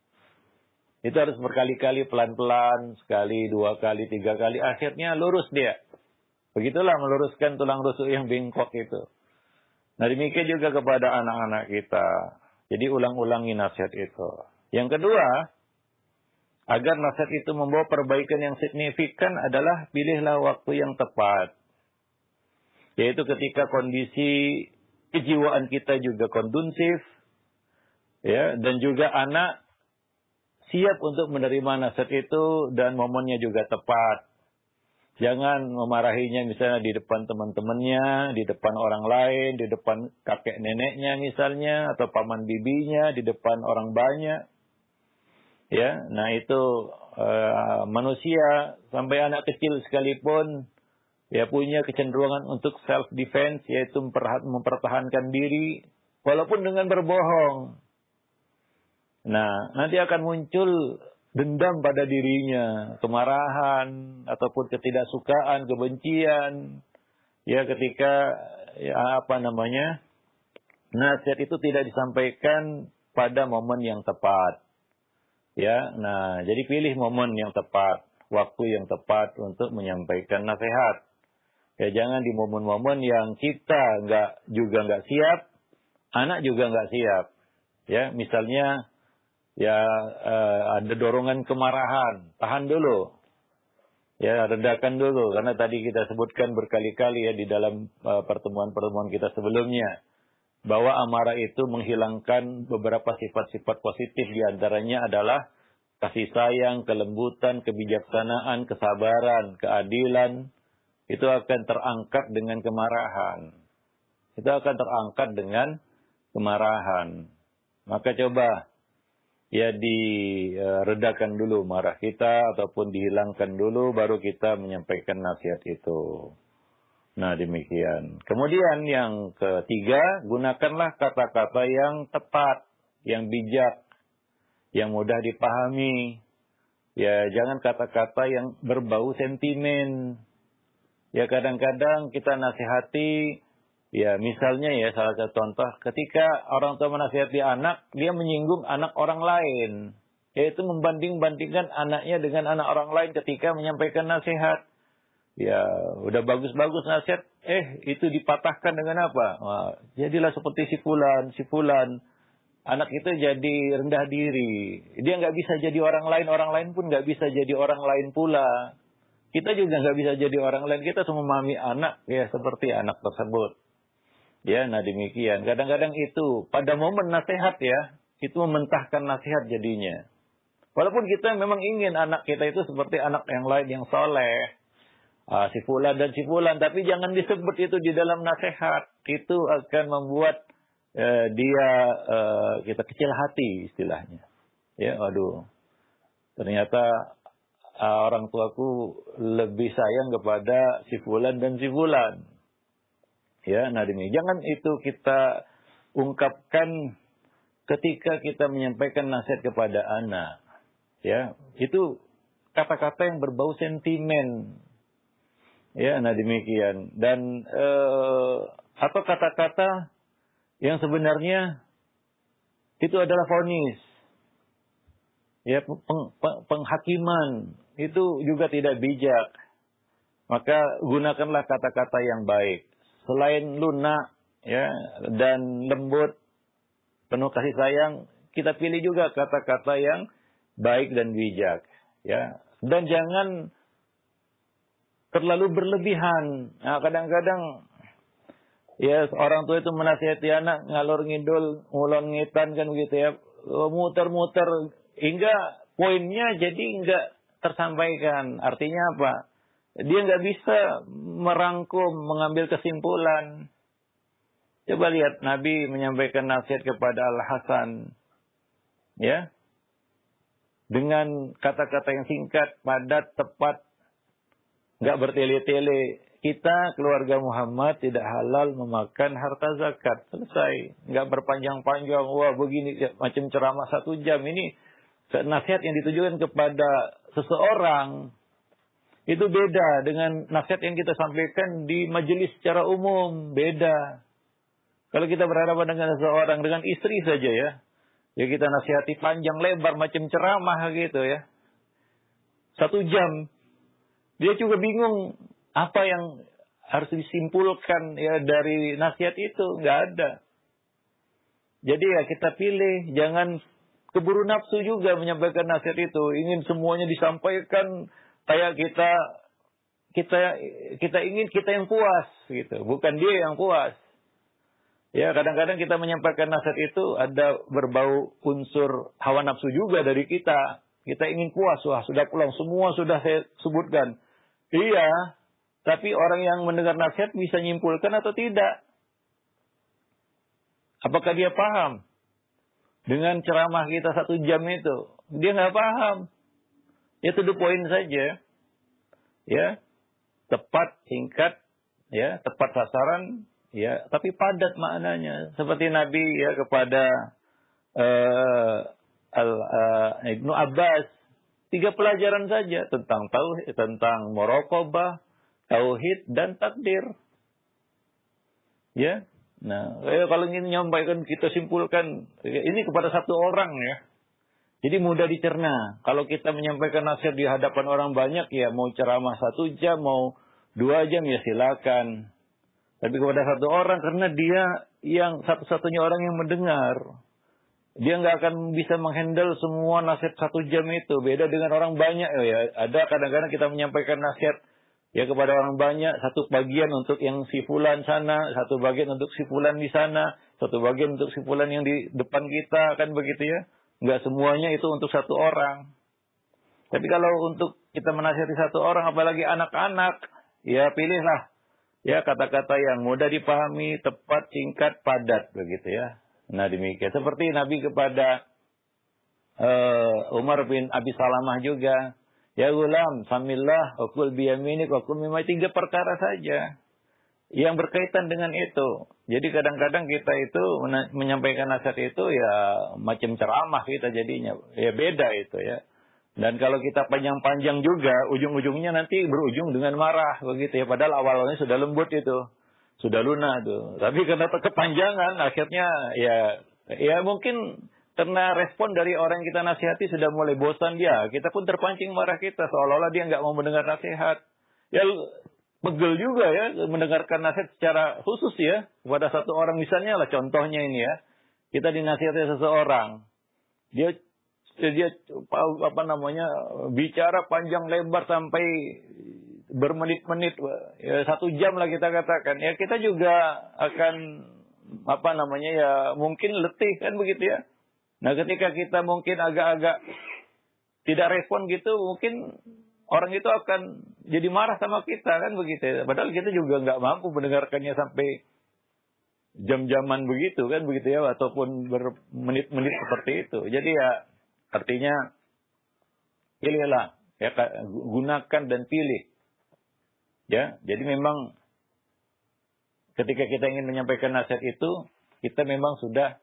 Itu harus berkali-kali pelan-pelan, sekali, dua kali, tiga kali, akhirnya lurus dia. Begitulah meluruskan tulang rusuk yang bengkok itu. Nah, demikian juga kepada anak-anak kita. Jadi ulang-ulangi nasihat itu. Yang kedua, agar nasihat itu membawa perbaikan yang signifikan adalah pilihlah waktu yang tepat. Yaitu ketika kondisi kejiwaan kita juga kondusif, ya, dan juga anak siap untuk menerima nasihat itu dan momennya juga tepat. Jangan memarahinya misalnya di depan teman-temannya, di depan orang lain, di depan kakek neneknya misalnya, atau paman bibinya, di depan orang banyak. Ya, nah itu uh, manusia sampai anak kecil sekalipun ya punya kecenderungan untuk self defense, yaitu mempertahankan diri walaupun dengan berbohong. Nah, nanti akan muncul dendam pada dirinya, kemarahan ataupun ketidaksukaan, kebencian. Ya, ketika ya apa namanya? nasihat itu tidak disampaikan pada momen yang tepat. Ya, nah, jadi pilih momen yang tepat, waktu yang tepat untuk menyampaikan nasihat. Ya, jangan di momen-momen yang kita nggak juga nggak siap, anak juga nggak siap. Ya, misalnya ya uh, ada dorongan kemarahan, tahan dulu. Ya, redakan dulu, karena tadi kita sebutkan berkali-kali ya di dalam uh, pertemuan-pertemuan kita sebelumnya, bahwa amarah itu menghilangkan beberapa sifat-sifat positif, di antaranya adalah kasih sayang, kelembutan, kebijaksanaan, kesabaran, keadilan. Itu akan terangkat dengan kemarahan. Itu akan terangkat dengan kemarahan. Maka coba ya diredakan dulu marah kita ataupun dihilangkan dulu, baru kita menyampaikan nasihat itu. Nah, demikian. Kemudian yang ketiga, gunakanlah kata-kata yang tepat, yang bijak, yang mudah dipahami. Ya, jangan kata-kata yang berbau sentimen. Ya, kadang-kadang kita nasihati, ya misalnya ya salah satu contoh, ketika orang tua menasihati anak, dia menyinggung anak orang lain. Yaitu membanding-bandingkan anaknya dengan anak orang lain ketika menyampaikan nasihat. Ya, udah bagus-bagus nasihat, eh itu dipatahkan dengan apa? Wah, jadilah seperti si fulan, si fulan. Anak itu jadi rendah diri. Dia nggak bisa jadi orang lain, orang lain pun nggak bisa jadi orang lain pula. Kita juga nggak bisa jadi orang lain, kita semua memahami anak ya seperti anak tersebut. Ya, nah demikian. Kadang-kadang itu pada momen nasihat ya, itu mementahkan nasihat jadinya. Walaupun kita memang ingin anak kita itu seperti anak yang lain yang soleh. Uh, si fulan dan si fulan, tapi jangan disebut itu di dalam nasihat. Itu akan membuat uh, dia uh, kita kecil hati istilahnya. Ya, waduh. Ternyata uh, orang tuaku lebih sayang kepada si fulan dan si fulan. Ya, nah demi jangan itu kita ungkapkan ketika kita menyampaikan nasihat kepada anak. Ya, itu kata-kata yang berbau sentimen. Ya, nah demikian. Dan eh, atau kata-kata yang sebenarnya itu adalah vonis. Ya, peng, peng, penghakiman itu juga tidak bijak. Maka gunakanlah kata-kata yang baik. Selain lunak ya dan lembut, penuh kasih sayang, kita pilih juga kata-kata yang baik dan bijak. Ya, dan jangan terlalu berlebihan. Nah, kadang-kadang ya orang tua itu menasihati anak ngalor ngidul, ngulon ngitan kan begitu ya, muter-muter hingga poinnya jadi enggak tersampaikan. Artinya apa? Dia enggak bisa merangkum, mengambil kesimpulan. Coba lihat Nabi menyampaikan nasihat kepada Al-Hasan. Ya. dengan kata-kata yang singkat, padat, tepat, nggak bertele-tele. Kita keluarga Muhammad tidak halal memakan harta zakat. Selesai. Nggak berpanjang-panjang. Wah begini macam ceramah satu jam. Ini nasihat yang ditujukan kepada seseorang. Itu beda dengan nasihat yang kita sampaikan di majelis secara umum. Beda. Kalau kita berhadapan dengan seseorang, dengan istri saja ya. Ya kita nasihati panjang lebar macam ceramah gitu ya. Satu jam. Dia juga bingung. Apa yang harus disimpulkan ya dari nasihat itu? Nggak ada. Jadi ya kita pilih. Jangan keburu nafsu juga menyampaikan nasihat itu. Ingin semuanya disampaikan kayak kita kita kita ingin kita yang puas gitu. Bukan dia yang puas. Ya kadang-kadang kita menyampaikan nasihat itu ada berbau unsur hawa nafsu juga dari kita. Kita ingin puas. Wah sudah pulang. Semua sudah saya sebutkan. Iya. Tapi orang yang mendengar nasihat bisa nyimpulkan atau tidak? Apakah dia paham? Dengan ceramah kita satu jam itu. Dia nggak paham. Ya to the point saja. Ya. Tepat, singkat. Ya. Tepat sasaran. Ya. Tapi padat maknanya. Seperti Nabi ya kepada uh, Al, uh, Ibnu Abbas. Tiga pelajaran saja. Tentang tauhid, tentang muraqabah, tauhid dan takdir. Ya. Nah, eh, kalau ingin menyampaikan kita simpulkan ini kepada satu orang ya. Jadi mudah dicerna. Kalau kita menyampaikan nasihat di hadapan orang banyak ya mau ceramah satu jam, mau dua jam ya silakan. Tapi kepada satu orang karena dia yang satu-satunya orang yang mendengar. Dia nggak akan bisa menghandle semua nasihat satu jam itu. Beda dengan orang banyak ya. Ada kadang-kadang kita menyampaikan nasihat ya kepada orang banyak, satu bagian untuk yang si fulan sana, satu bagian untuk si fulan di sana, satu bagian untuk si fulan yang di depan kita, kan begitu ya. Enggak semuanya itu untuk satu orang. Tapi kalau untuk kita menasihati satu orang, apalagi anak-anak, ya pilihlah ya kata-kata yang mudah dipahami, tepat, singkat, padat, begitu ya. Nah demikian. Seperti Nabi kepada uh, Umar bin Abi Salamah juga. Ya gulam, samillah, wakul biyaminik, wakul mimai. Tiga perkara saja yang berkaitan dengan itu. Jadi kadang-kadang kita itu menyampaikan nasihat itu ya macam ceramah kita jadinya. Ya beda itu ya. Dan kalau kita panjang-panjang juga, ujung-ujungnya nanti berujung dengan marah. Begitu ya. Padahal awalnya sudah lembut itu. Sudah lunak tuh. Tapi karena kepanjangan akhirnya ya ya mungkin karena respon dari orang yang kita nasihati sudah mulai bosan dia. Kita pun terpancing marah kita. Seolah-olah dia nggak mau mendengar nasihat. Ya pegel juga ya mendengarkan nasihat secara khusus ya. Kepada satu orang misalnya lah contohnya ini ya. Kita dinasihati seseorang. Dia dia apa namanya bicara panjang lebar sampai bermenit-menit. Ya, satu jam lah kita katakan. Ya kita juga akan apa namanya ya mungkin letih kan begitu ya. Nah ketika kita mungkin agak-agak tidak respon gitu, mungkin orang itu akan jadi marah sama kita kan begitu. Padahal kita juga nggak mampu mendengarkannya sampai jam-jaman begitu kan begitu ya, ataupun bermenit-menit seperti itu. Jadi ya artinya pilihlah, ya gunakan dan pilih. Ya, jadi memang ketika kita ingin menyampaikan nasihat itu, kita memang sudah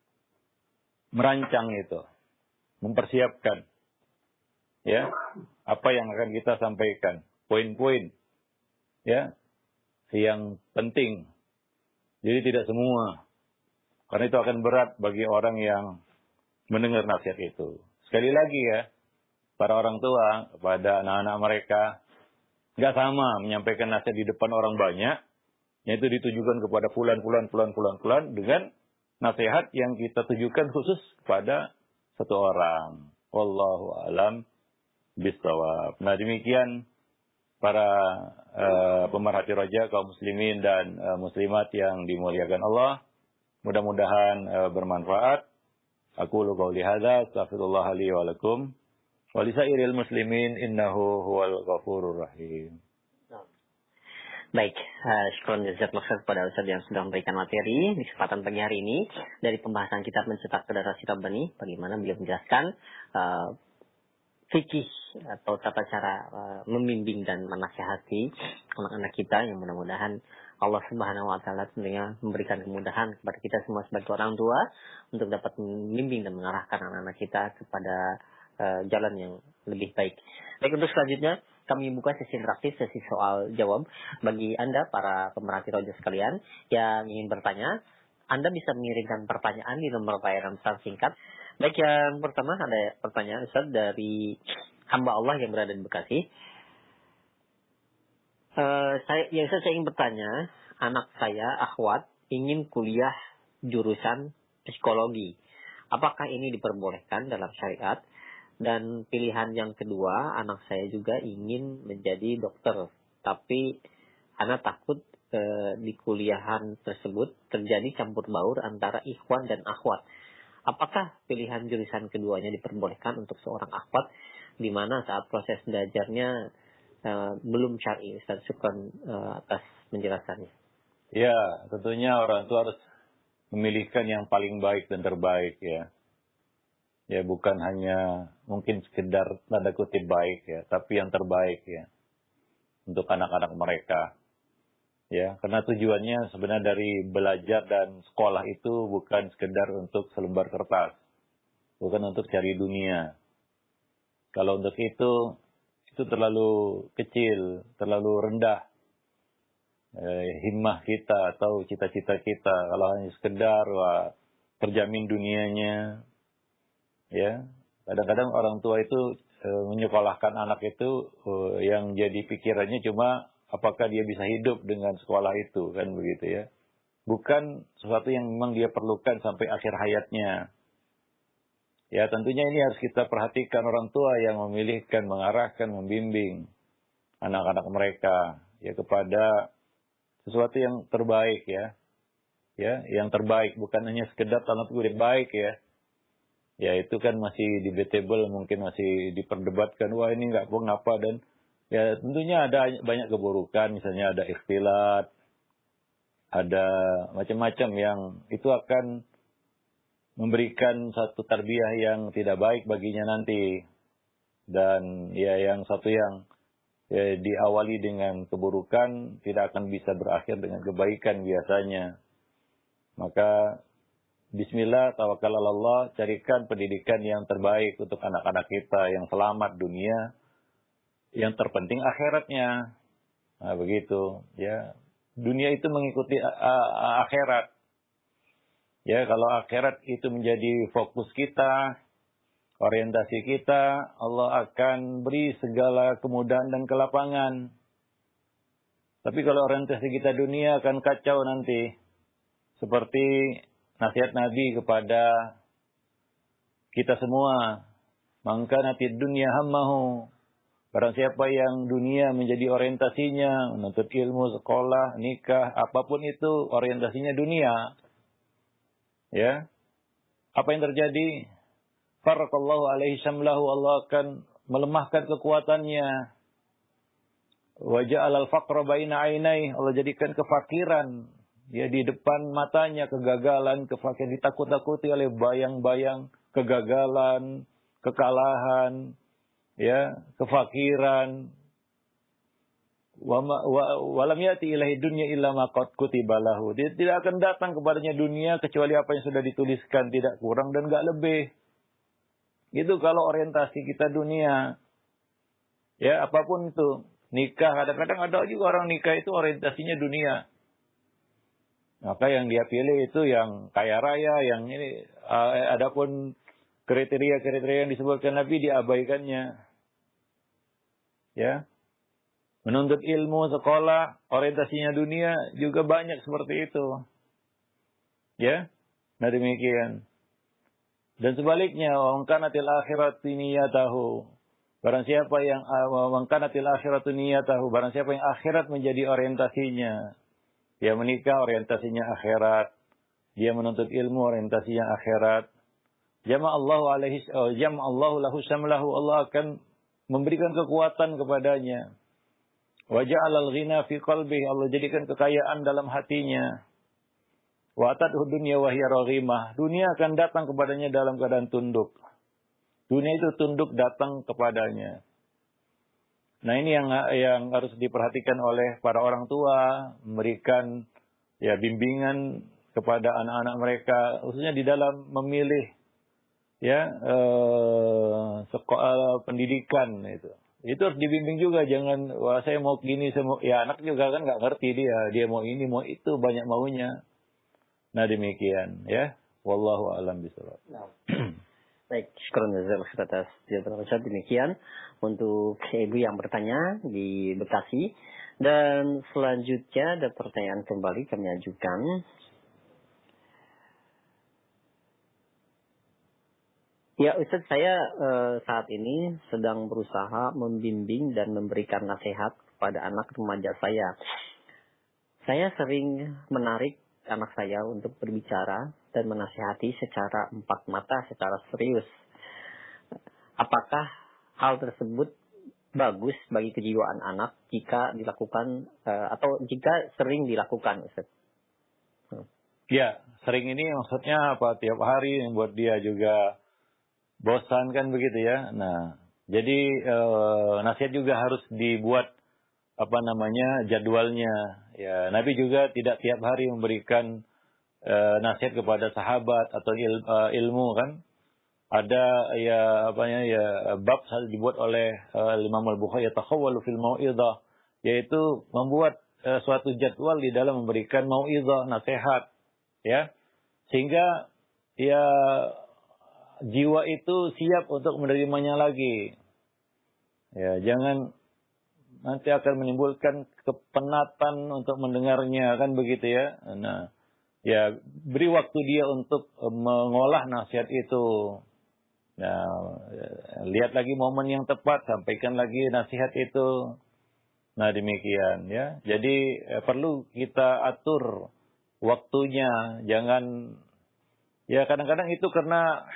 merancang itu, mempersiapkan, ya, apa yang akan kita sampaikan, poin-poin, ya, yang penting. Jadi tidak semua, karena itu akan berat bagi orang yang mendengar nasihat itu. Sekali lagi ya, para orang tua kepada anak-anak mereka, nggak sama menyampaikan nasihat di depan orang banyak, yaitu ditujukan kepada fulan, fulan, fulan, fulan, fulan, dengan nasihat yang kita tujukan khusus kepada satu orang. Wallahu a'lam bishawab. Nah demikian para uh, pemerhati roja kaum muslimin dan uh, muslimat yang dimuliakan Allah. Mudah-mudahan uh, bermanfaat. Aku lu qauli hadza, astaghfirullah li wa lakum wa lisairil muslimin innahu huwal ghafurur rahim. Baik, uh, syukur jazakallahu kepada Ustaz yang sudah memberikan materi di kesempatan pagi hari ini dari pembahasan kitab Mencetak Generasi Rabbani. Bagaimana beliau menjelaskan uh, fikih atau tata cara uh, membimbing dan menasihati anak-anak kita, yang mudah-mudahan Allah Subhanahu wa taala tentunya memberikan kemudahan kepada kita semua sebagai orang tua untuk dapat membimbing dan mengarahkan anak-anak kita kepada uh, jalan yang lebih baik. Baik, untuk selanjutnya kami buka sesi interaktif, sesi soal jawab bagi Anda para pemerhati roja sekalian yang ingin bertanya. Anda bisa mengirimkan pertanyaan di nomor layanan pesan singkat. Baik, yang pertama ada pertanyaan Ustaz dari hamba Allah yang berada di Bekasi. Uh, saya, ya Ustaz, saya ingin bertanya, anak saya akhwat ingin kuliah jurusan psikologi. Apakah ini diperbolehkan dalam syariat? Dan pilihan yang kedua, anak saya juga ingin menjadi dokter, tapi anak takut di kuliahan tersebut terjadi campur baur antara ikhwan dan akhwat. Apakah pilihan jurusan keduanya diperbolehkan untuk seorang akhwat di mana saat proses belajarnya uh, belum syar'i? Ustaz, syukran uh, atas penjelasannya. Ya, tentunya orang tua harus memilihkan yang paling baik dan terbaik ya. Ya, bukan hanya mungkin sekedar tanda kutip baik ya, tapi yang terbaik ya untuk anak-anak mereka. Ya, karena tujuannya sebenarnya dari belajar dan sekolah itu bukan sekedar untuk selembar kertas. Bukan untuk cari dunia. Kalau untuk itu, itu terlalu kecil, terlalu rendah. Eh, himmah kita atau cita-cita kita. Kalau hanya sekedar, wah, terjamin dunianya. Ya, kadang-kadang orang tua itu eh, menyekolahkan anak itu eh, yang jadi pikirannya cuma apakah dia bisa hidup dengan sekolah itu, kan begitu ya. Bukan sesuatu yang memang dia perlukan sampai akhir hayatnya. Ya, tentunya ini harus kita perhatikan orang tua yang memilihkan, mengarahkan, membimbing anak-anak mereka ya kepada sesuatu yang terbaik ya. Ya, yang terbaik, bukan hanya sekedar tanda kutip baik ya. Ya, itu kan masih debatable, mungkin masih diperdebatkan, wah ini enggak ngapa dan ya tentunya ada banyak keburukan, misalnya ada ikhtilat, ada macam-macam yang itu akan memberikan satu tarbiyah yang tidak baik baginya nanti. Dan ya yang satu yang ya, diawali dengan keburukan tidak akan bisa berakhir dengan kebaikan biasanya. Maka bismillah, tawakal Allah, carikan pendidikan yang terbaik untuk anak-anak kita yang selamat dunia, yang terpenting akhiratnya. Nah, begitu ya. Dunia itu mengikuti akhirat. Ya, kalau akhirat itu menjadi fokus kita, orientasi kita, Allah akan beri segala kemudahan dan kelapangan. Tapi kalau orientasi kita dunia akan kacau nanti. Seperti nasihat Nabi kepada kita semua, "Man kana fid dunya hammahu." Barang siapa yang dunia menjadi orientasinya, menuntut ilmu, sekolah, nikah, apapun itu orientasinya dunia. Ya. Apa yang terjadi? Faraqallahu alaihi syamlahu, Allah akan melemahkan kekuatannya. Wa ja'alal faqra baina ainai, Allah jadikan kefakiran ya di depan matanya, kegagalan, kefakiran, ditakut-takuti oleh bayang-bayang kegagalan, kekalahan, ya, kefakiran. Wa walam yati ilahi dunya illa ma qad kutiba lahu. Dia tidak akan datang kepadanya dunia kecuali apa yang sudah dituliskan, tidak kurang dan enggak lebih. Itu kalau orientasi kita dunia. Ya, apapun itu. Nikah, kadang-kadang ada juga orang nikah itu orientasinya dunia. Maka yang dia pilih itu yang kaya raya, yang ini uh, adapun kriteria-kriteria yang disebutkan Nabi diabaikannya. Ya. Menuntut ilmu, sekolah, orientasinya dunia juga banyak seperti itu. Ya. Nah demikian. Dan sebaliknya, wa kanatil akhiratu niyatahu. Barang siapa yang wa kanatil akhiratu niyatahu, barang siapa yang akhirat menjadi orientasinya. Dia menikah orientasinya akhirat. Dia menuntut ilmu orientasinya akhirat. Jama'allahu alaihi jama'allahu lahu syamlahu, Allah akan memberikan kekuatan kepadanya. Wa ja'alal ghina fi qalbihi, Allah jadikan kekayaan dalam hatinya. Wa atadhu dunya wa hiya raghimah, dunia akan datang kepadanya dalam keadaan tunduk. Dunia itu tunduk datang kepadanya. Nah ini yang yang harus diperhatikan oleh para orang tua, memberikan ya bimbingan kepada anak-anak mereka, khususnya di dalam memilih ya eh, sekolah pendidikan itu. Itu harus dibimbing juga, jangan wah saya mau gini, saya mau ya anak juga kan nggak ngerti dia, dia mau ini mau itu banyak maunya. Nah demikian ya, wallahu a'lam bishawab. Nah. Baik, syukur atas jawaban Ustaz. Demikian untuk ibu yang bertanya di Bekasi. Dan selanjutnya ada pertanyaan kembali kami ajukan. Ya Ustaz, saya eh, saat ini sedang berusaha membimbing dan memberikan nasihat kepada anak remaja saya. Saya sering menarik anak saya untuk berbicara dan menasihati secara empat mata, secara serius. Apakah hal tersebut bagus bagi kejiwaan anak jika dilakukan uh, atau jika sering dilakukan, Ustaz? Hmm. Ya, sering ini maksudnya apa? Tiap hari membuat dia juga bosan kan begitu ya. Nah, jadi uh, nasihat juga harus dibuat apa namanya jadwalnya. Ya, Nabi juga tidak tiap hari memberikan Uh, nasihat kepada sahabat atau il, uh, ilmu kan. Ada ya apanya ya bab dibuat oleh uh, Imam Al-Bukhari yatakhawwalu fil mau'izah, yaitu membuat uh, suatu jadwal di dalam memberikan mau'izah, nasihat ya. Sehingga ya jiwa itu siap untuk menerimanya lagi. Ya, jangan nanti akan menimbulkan kepenatan untuk mendengarnya kan begitu ya. Nah, ya, beri waktu dia untuk mengolah nasihat itu. Nah, lihat lagi momen yang tepat, sampaikan lagi nasihat itu. Nah, demikian ya. Jadi eh, perlu kita atur waktunya. Jangan, ya kadang-kadang itu karena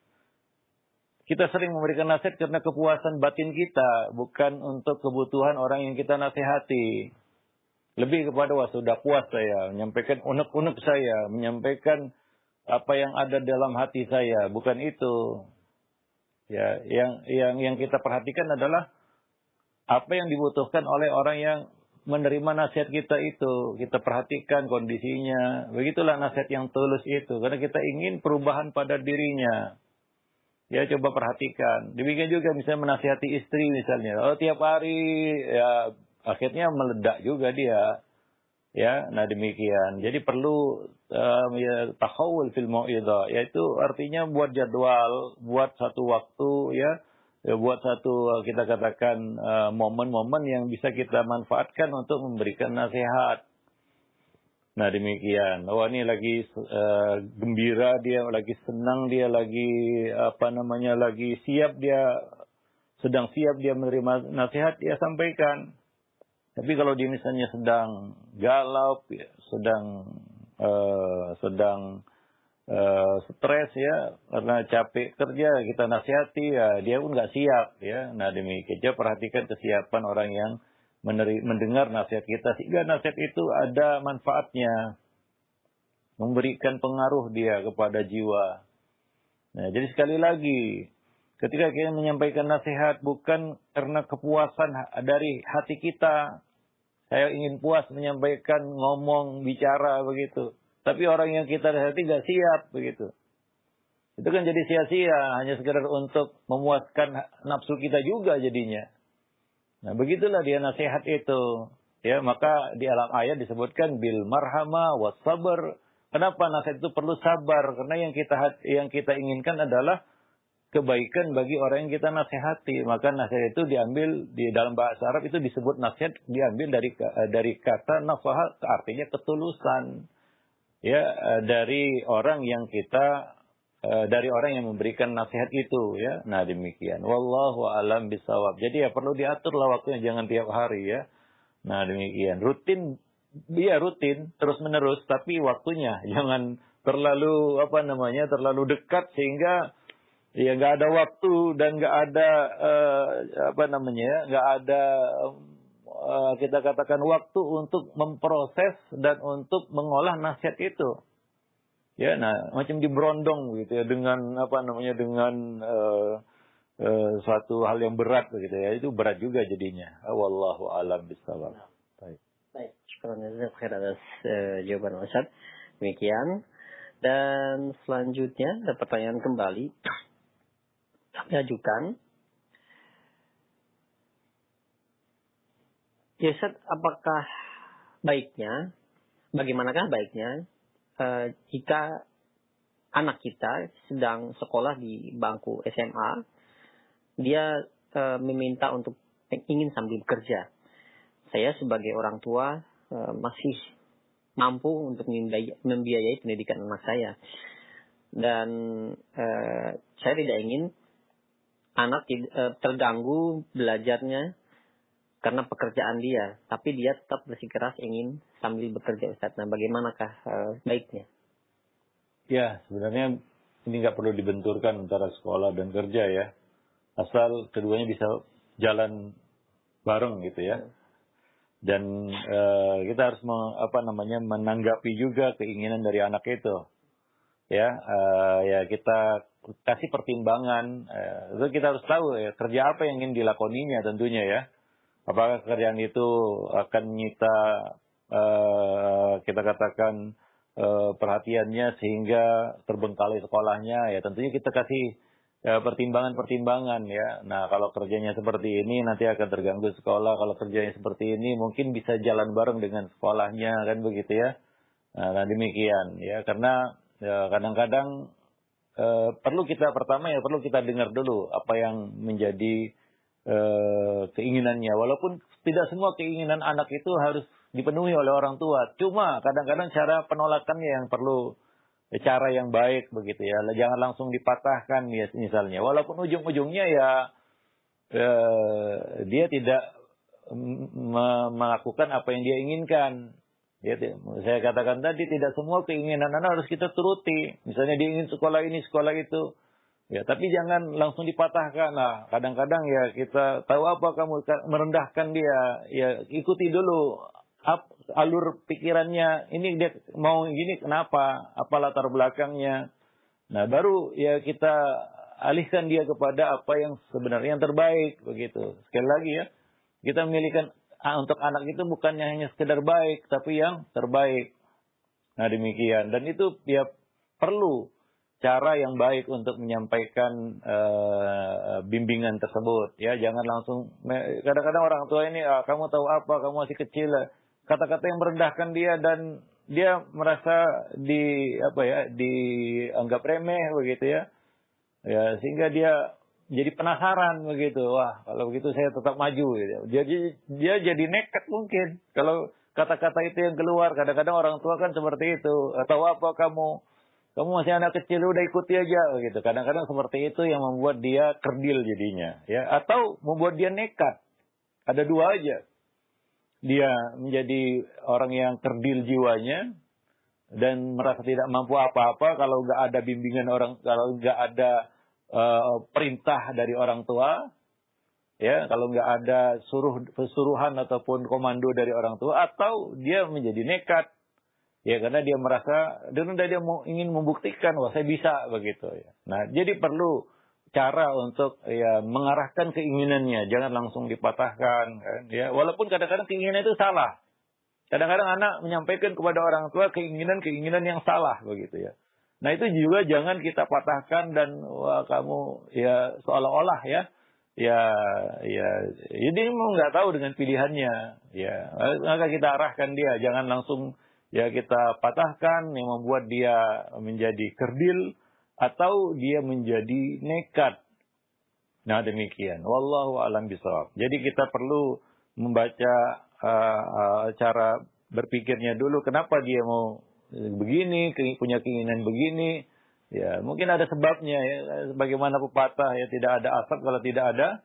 kita sering memberikan nasihat karena kepuasan batin kita, bukan untuk kebutuhan orang yang kita nasihati. Lebih kepada wah sudah puas saya, menyampaikan unek-unek saya, menyampaikan apa yang ada dalam hati saya, bukan itu. Ya, yang yang yang kita perhatikan adalah apa yang dibutuhkan oleh orang yang menerima nasihat kita itu. Kita perhatikan kondisinya. Begitulah nasihat yang tulus itu, karena kita ingin perubahan pada dirinya. Ya, coba perhatikan. Demikian juga misalnya menasihati istri misalnya. Oh, tiap hari ya akhirnya meledak juga dia. Ya, nah demikian. Jadi perlu um, ya tahawul fil mau'izah, yaitu artinya buat jadwal, buat satu waktu ya, ya buat satu kita katakan uh, momen-momen yang bisa kita manfaatkan untuk memberikan nasihat. Nah demikian. Oh ini lagi uh, gembira dia, lagi senang dia, lagi apa namanya, lagi siap dia, sedang siap dia menerima nasihat, dia sampaikan. Tapi kalau dia misalnya sedang galau, ya, sedang uh, sedang uh, stres ya, karena capek kerja, kita nasihati ya, dia pun nggak siap ya. Nah demikian, dia perhatikan kesiapan orang yang meneri, mendengar nasihat kita, sehingga nasihat itu ada manfaatnya, memberikan pengaruh dia kepada jiwa. Nah jadi sekali lagi, ketika kita menyampaikan nasihat bukan karena kepuasan dari hati kita, saya ingin puas menyampaikan, ngomong, bicara begitu. Tapi orang yang kita nasihati nggak siap begitu. Itu kan jadi sia-sia, hanya sekedar untuk memuaskan nafsu kita juga jadinya. Nah begitulah dia nasihat itu. Ya, maka di alam ayat disebutkan bil marhama was sabar. Kenapa nasihat itu perlu sabar? Karena yang kita yang kita inginkan adalah kebaikan bagi orang yang kita nasihati. Maka nasihat itu diambil di dalam bahasa Arab itu disebut nasihat, diambil dari dari kata nafaha, artinya ketulusan. Ya, dari orang yang kita dari orang yang memberikan nasihat itu ya. Nah, demikian. Wallahu a'lam bishawab. Jadi ya perlu diatur lah waktunya, jangan tiap hari ya. Nah, demikian. Rutin, dia rutin terus-menerus, tapi waktunya jangan terlalu apa namanya? terlalu dekat sehingga ya nggak ada waktu dan nggak ada uh, apa namanya nggak ada uh, kita katakan waktu untuk memproses dan untuk mengolah nasihat itu ya. Nah macam diberondong gitu ya dengan apa namanya dengan uh, uh, suatu hal yang berat begitu ya. Itu berat juga jadinya. Wallahu a'lam bishawab. Baik. Baik, syukran jazakallahu atas uh, jawaban Ustaz. Demikian. Dan selanjutnya ada pertanyaan kembali kami ajukan. Ya Ustaz, apakah baiknya, bagaimanakah baiknya uh, jika anak kita sedang sekolah di bangku S M A, dia uh, meminta untuk ingin sambil bekerja. Saya sebagai orang tua uh, masih mampu untuk membiayai, membiayai pendidikan anak saya. Dan uh, saya tidak ingin anak uh, terganggu belajarnya karena pekerjaan dia, tapi dia tetap bersikeras ingin sambil bekerja, Ustaz. Nah, bagaimanakah uh, baiknya? Ya, sebenarnya ini nggak perlu dibenturkan antara sekolah dan kerja ya. Asal keduanya bisa jalan bareng gitu ya. Dan uh, kita harus me, apa namanya menanggapi juga keinginan dari anak itu. Ya, uh, ya kita kasih pertimbangan. Uh, kita harus tahu ya kerja apa yang ingin dilakoninya tentunya ya. Apakah kerjaan itu akan menyita uh, kita katakan uh, perhatiannya sehingga terbengkalai sekolahnya? Ya tentunya kita kasih uh, pertimbangan-pertimbangan ya. Nah kalau kerjanya seperti ini nanti akan terganggu sekolah. Kalau kerjanya seperti ini mungkin bisa jalan bareng dengan sekolahnya kan begitu ya. Nah, nah demikian ya karena ya, kadang-kadang uh, perlu kita pertama ya perlu kita dengar dulu apa yang menjadi Uh, keinginannya, walaupun tidak semua keinginan anak itu harus dipenuhi oleh orang tua. Cuma kadang-kadang cara penolakannya yang perlu cara yang baik begitu ya. Jangan langsung dipatahkan ya misalnya. Walaupun ujung-ujungnya ya uh, dia tidak melakukan apa yang dia inginkan. Ya, saya katakan tadi tidak semua keinginan anak harus kita turuti. Misalnya dia ingin sekolah ini, sekolah itu. Ya, tapi jangan langsung dipatahkan. Nah, kadang-kadang ya kita tahu apa kamu merendahkan dia. Ya, ikuti dulu ap, alur pikirannya. Ini dia mau gini kenapa? Apa latar belakangnya? Nah, baru ya kita alihkan dia kepada apa yang sebenarnya yang terbaik begitu. Sekali lagi ya, kita memilihkan untuk anak itu bukannya hanya sekedar baik, tapi yang terbaik. Nah, demikian. Dan itu ya perlu cara yang baik untuk menyampaikan uh, bimbingan tersebut ya, jangan langsung kadang-kadang orang tua ini ah, kamu tahu apa, kamu masih kecil, kata-kata yang merendahkan dia dan dia merasa di apa ya dianggap remeh begitu ya. Ya sehingga dia jadi penasaran begitu, wah kalau begitu saya tetap maju gitu. Jadi dia jadi nekat mungkin kalau kata-kata itu yang keluar. Kadang-kadang orang tua kan seperti itu, atau apa kamu Kamu masih anak kecil, udah ikuti aja gitu. Kadang-kadang seperti itu yang membuat dia kerdil jadinya, ya. Atau membuat dia nekat. Ada dua aja. Dia menjadi orang yang kerdil jiwanya dan merasa tidak mampu apa-apa kalau nggak ada bimbingan orang, kalau nggak ada uh, perintah dari orang tua, ya. Kalau nggak ada suruh suruhan ataupun komando dari orang tua, atau dia menjadi nekat. Ya karena dia merasa dan dia mau ingin membuktikan wah saya bisa begitu ya. Nah, jadi perlu cara untuk ya mengarahkan keinginannya, jangan langsung dipatahkan kan ya. Walaupun kadang-kadang keinginan itu salah. Kadang-kadang anak menyampaikan kepada orang tua keinginan-keinginan yang salah begitu ya. Nah, itu juga jangan kita patahkan dan wah kamu ya seolah-olah ya ya ya jadi mau nggak tahu dengan pilihannya ya. Maka kita arahkan dia, jangan langsung ya kita patahkan yang membuat dia menjadi kerdil atau dia menjadi nekat. Nah demikian. Wallahu a'lam bishawab. Jadi kita perlu membaca uh, uh, cara berpikirnya dulu. Kenapa dia mau begini, punya keinginan begini. Ya mungkin ada sebabnya. Ya. Bagaimana pepatah ya tidak ada asap kalau tidak ada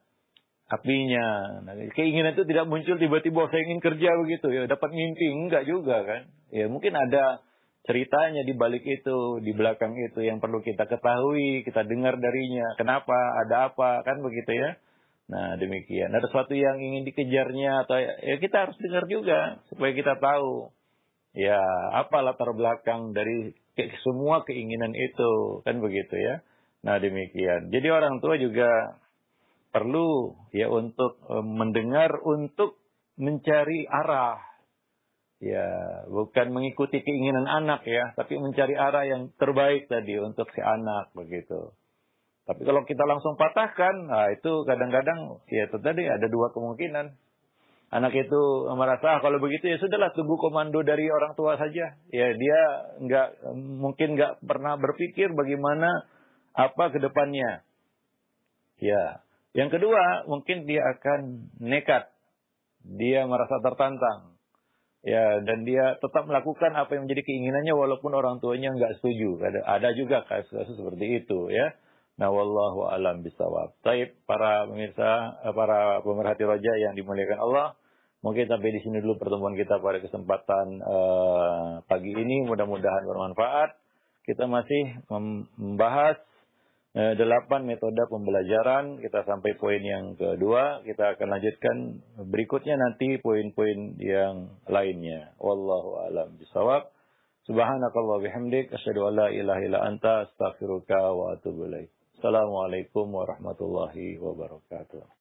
apinya. Nah, keinginan itu tidak muncul tiba-tiba saya ingin kerja begitu ya dapat mimpi, enggak juga kan. Ya mungkin ada ceritanya di balik itu, di belakang itu yang perlu kita ketahui, kita dengar darinya. Kenapa, ada apa, kan begitu ya. Nah, demikian. Ada sesuatu yang ingin dikejarnya atau ya kita harus dengar juga supaya kita tahu ya apa latar belakang dari semua keinginan itu, kan begitu ya. Nah, demikian. Jadi orang tua juga perlu ya untuk uh, mendengar, untuk mencari arah. Ya, bukan mengikuti keinginan anak ya, tapi mencari arah yang terbaik tadi untuk si anak begitu. Tapi kalau kita langsung patahkan, nah itu kadang-kadang ya itu tadi ada dua kemungkinan. Anak itu merasa ah, kalau begitu ya sudahlah, tunggu komando dari orang tua saja. Ya dia nggak mungkin nggak pernah berpikir bagaimana apa ke depannya. Ya, yang kedua mungkin dia akan nekat, dia merasa tertantang. Ya, dan dia tetap melakukan apa yang menjadi keinginannya walaupun orang tuanya nggak setuju. Ada, ada juga kasus-kasus seperti itu ya. Nah, wallahu alam bisawab. Baik, para pemirsa, para pemerhati roja yang dimuliakan Allah, mungkin sampai di sini dulu pertemuan kita pada kesempatan uh, pagi ini. Mudah-mudahan bermanfaat. Kita masih membahas uh, delapan metode pembelajaran. Kita sampai poin yang kedua. Kita akan lanjutkan berikutnya nanti poin-poin yang lainnya. Wallahu alam bisawab. Subhanakallah bihamdik. Asyhadu an la ilaha illa anta astaghfiruka wa atubu ilaik. Assalamualaikum warahmatullahi wabarakatuh.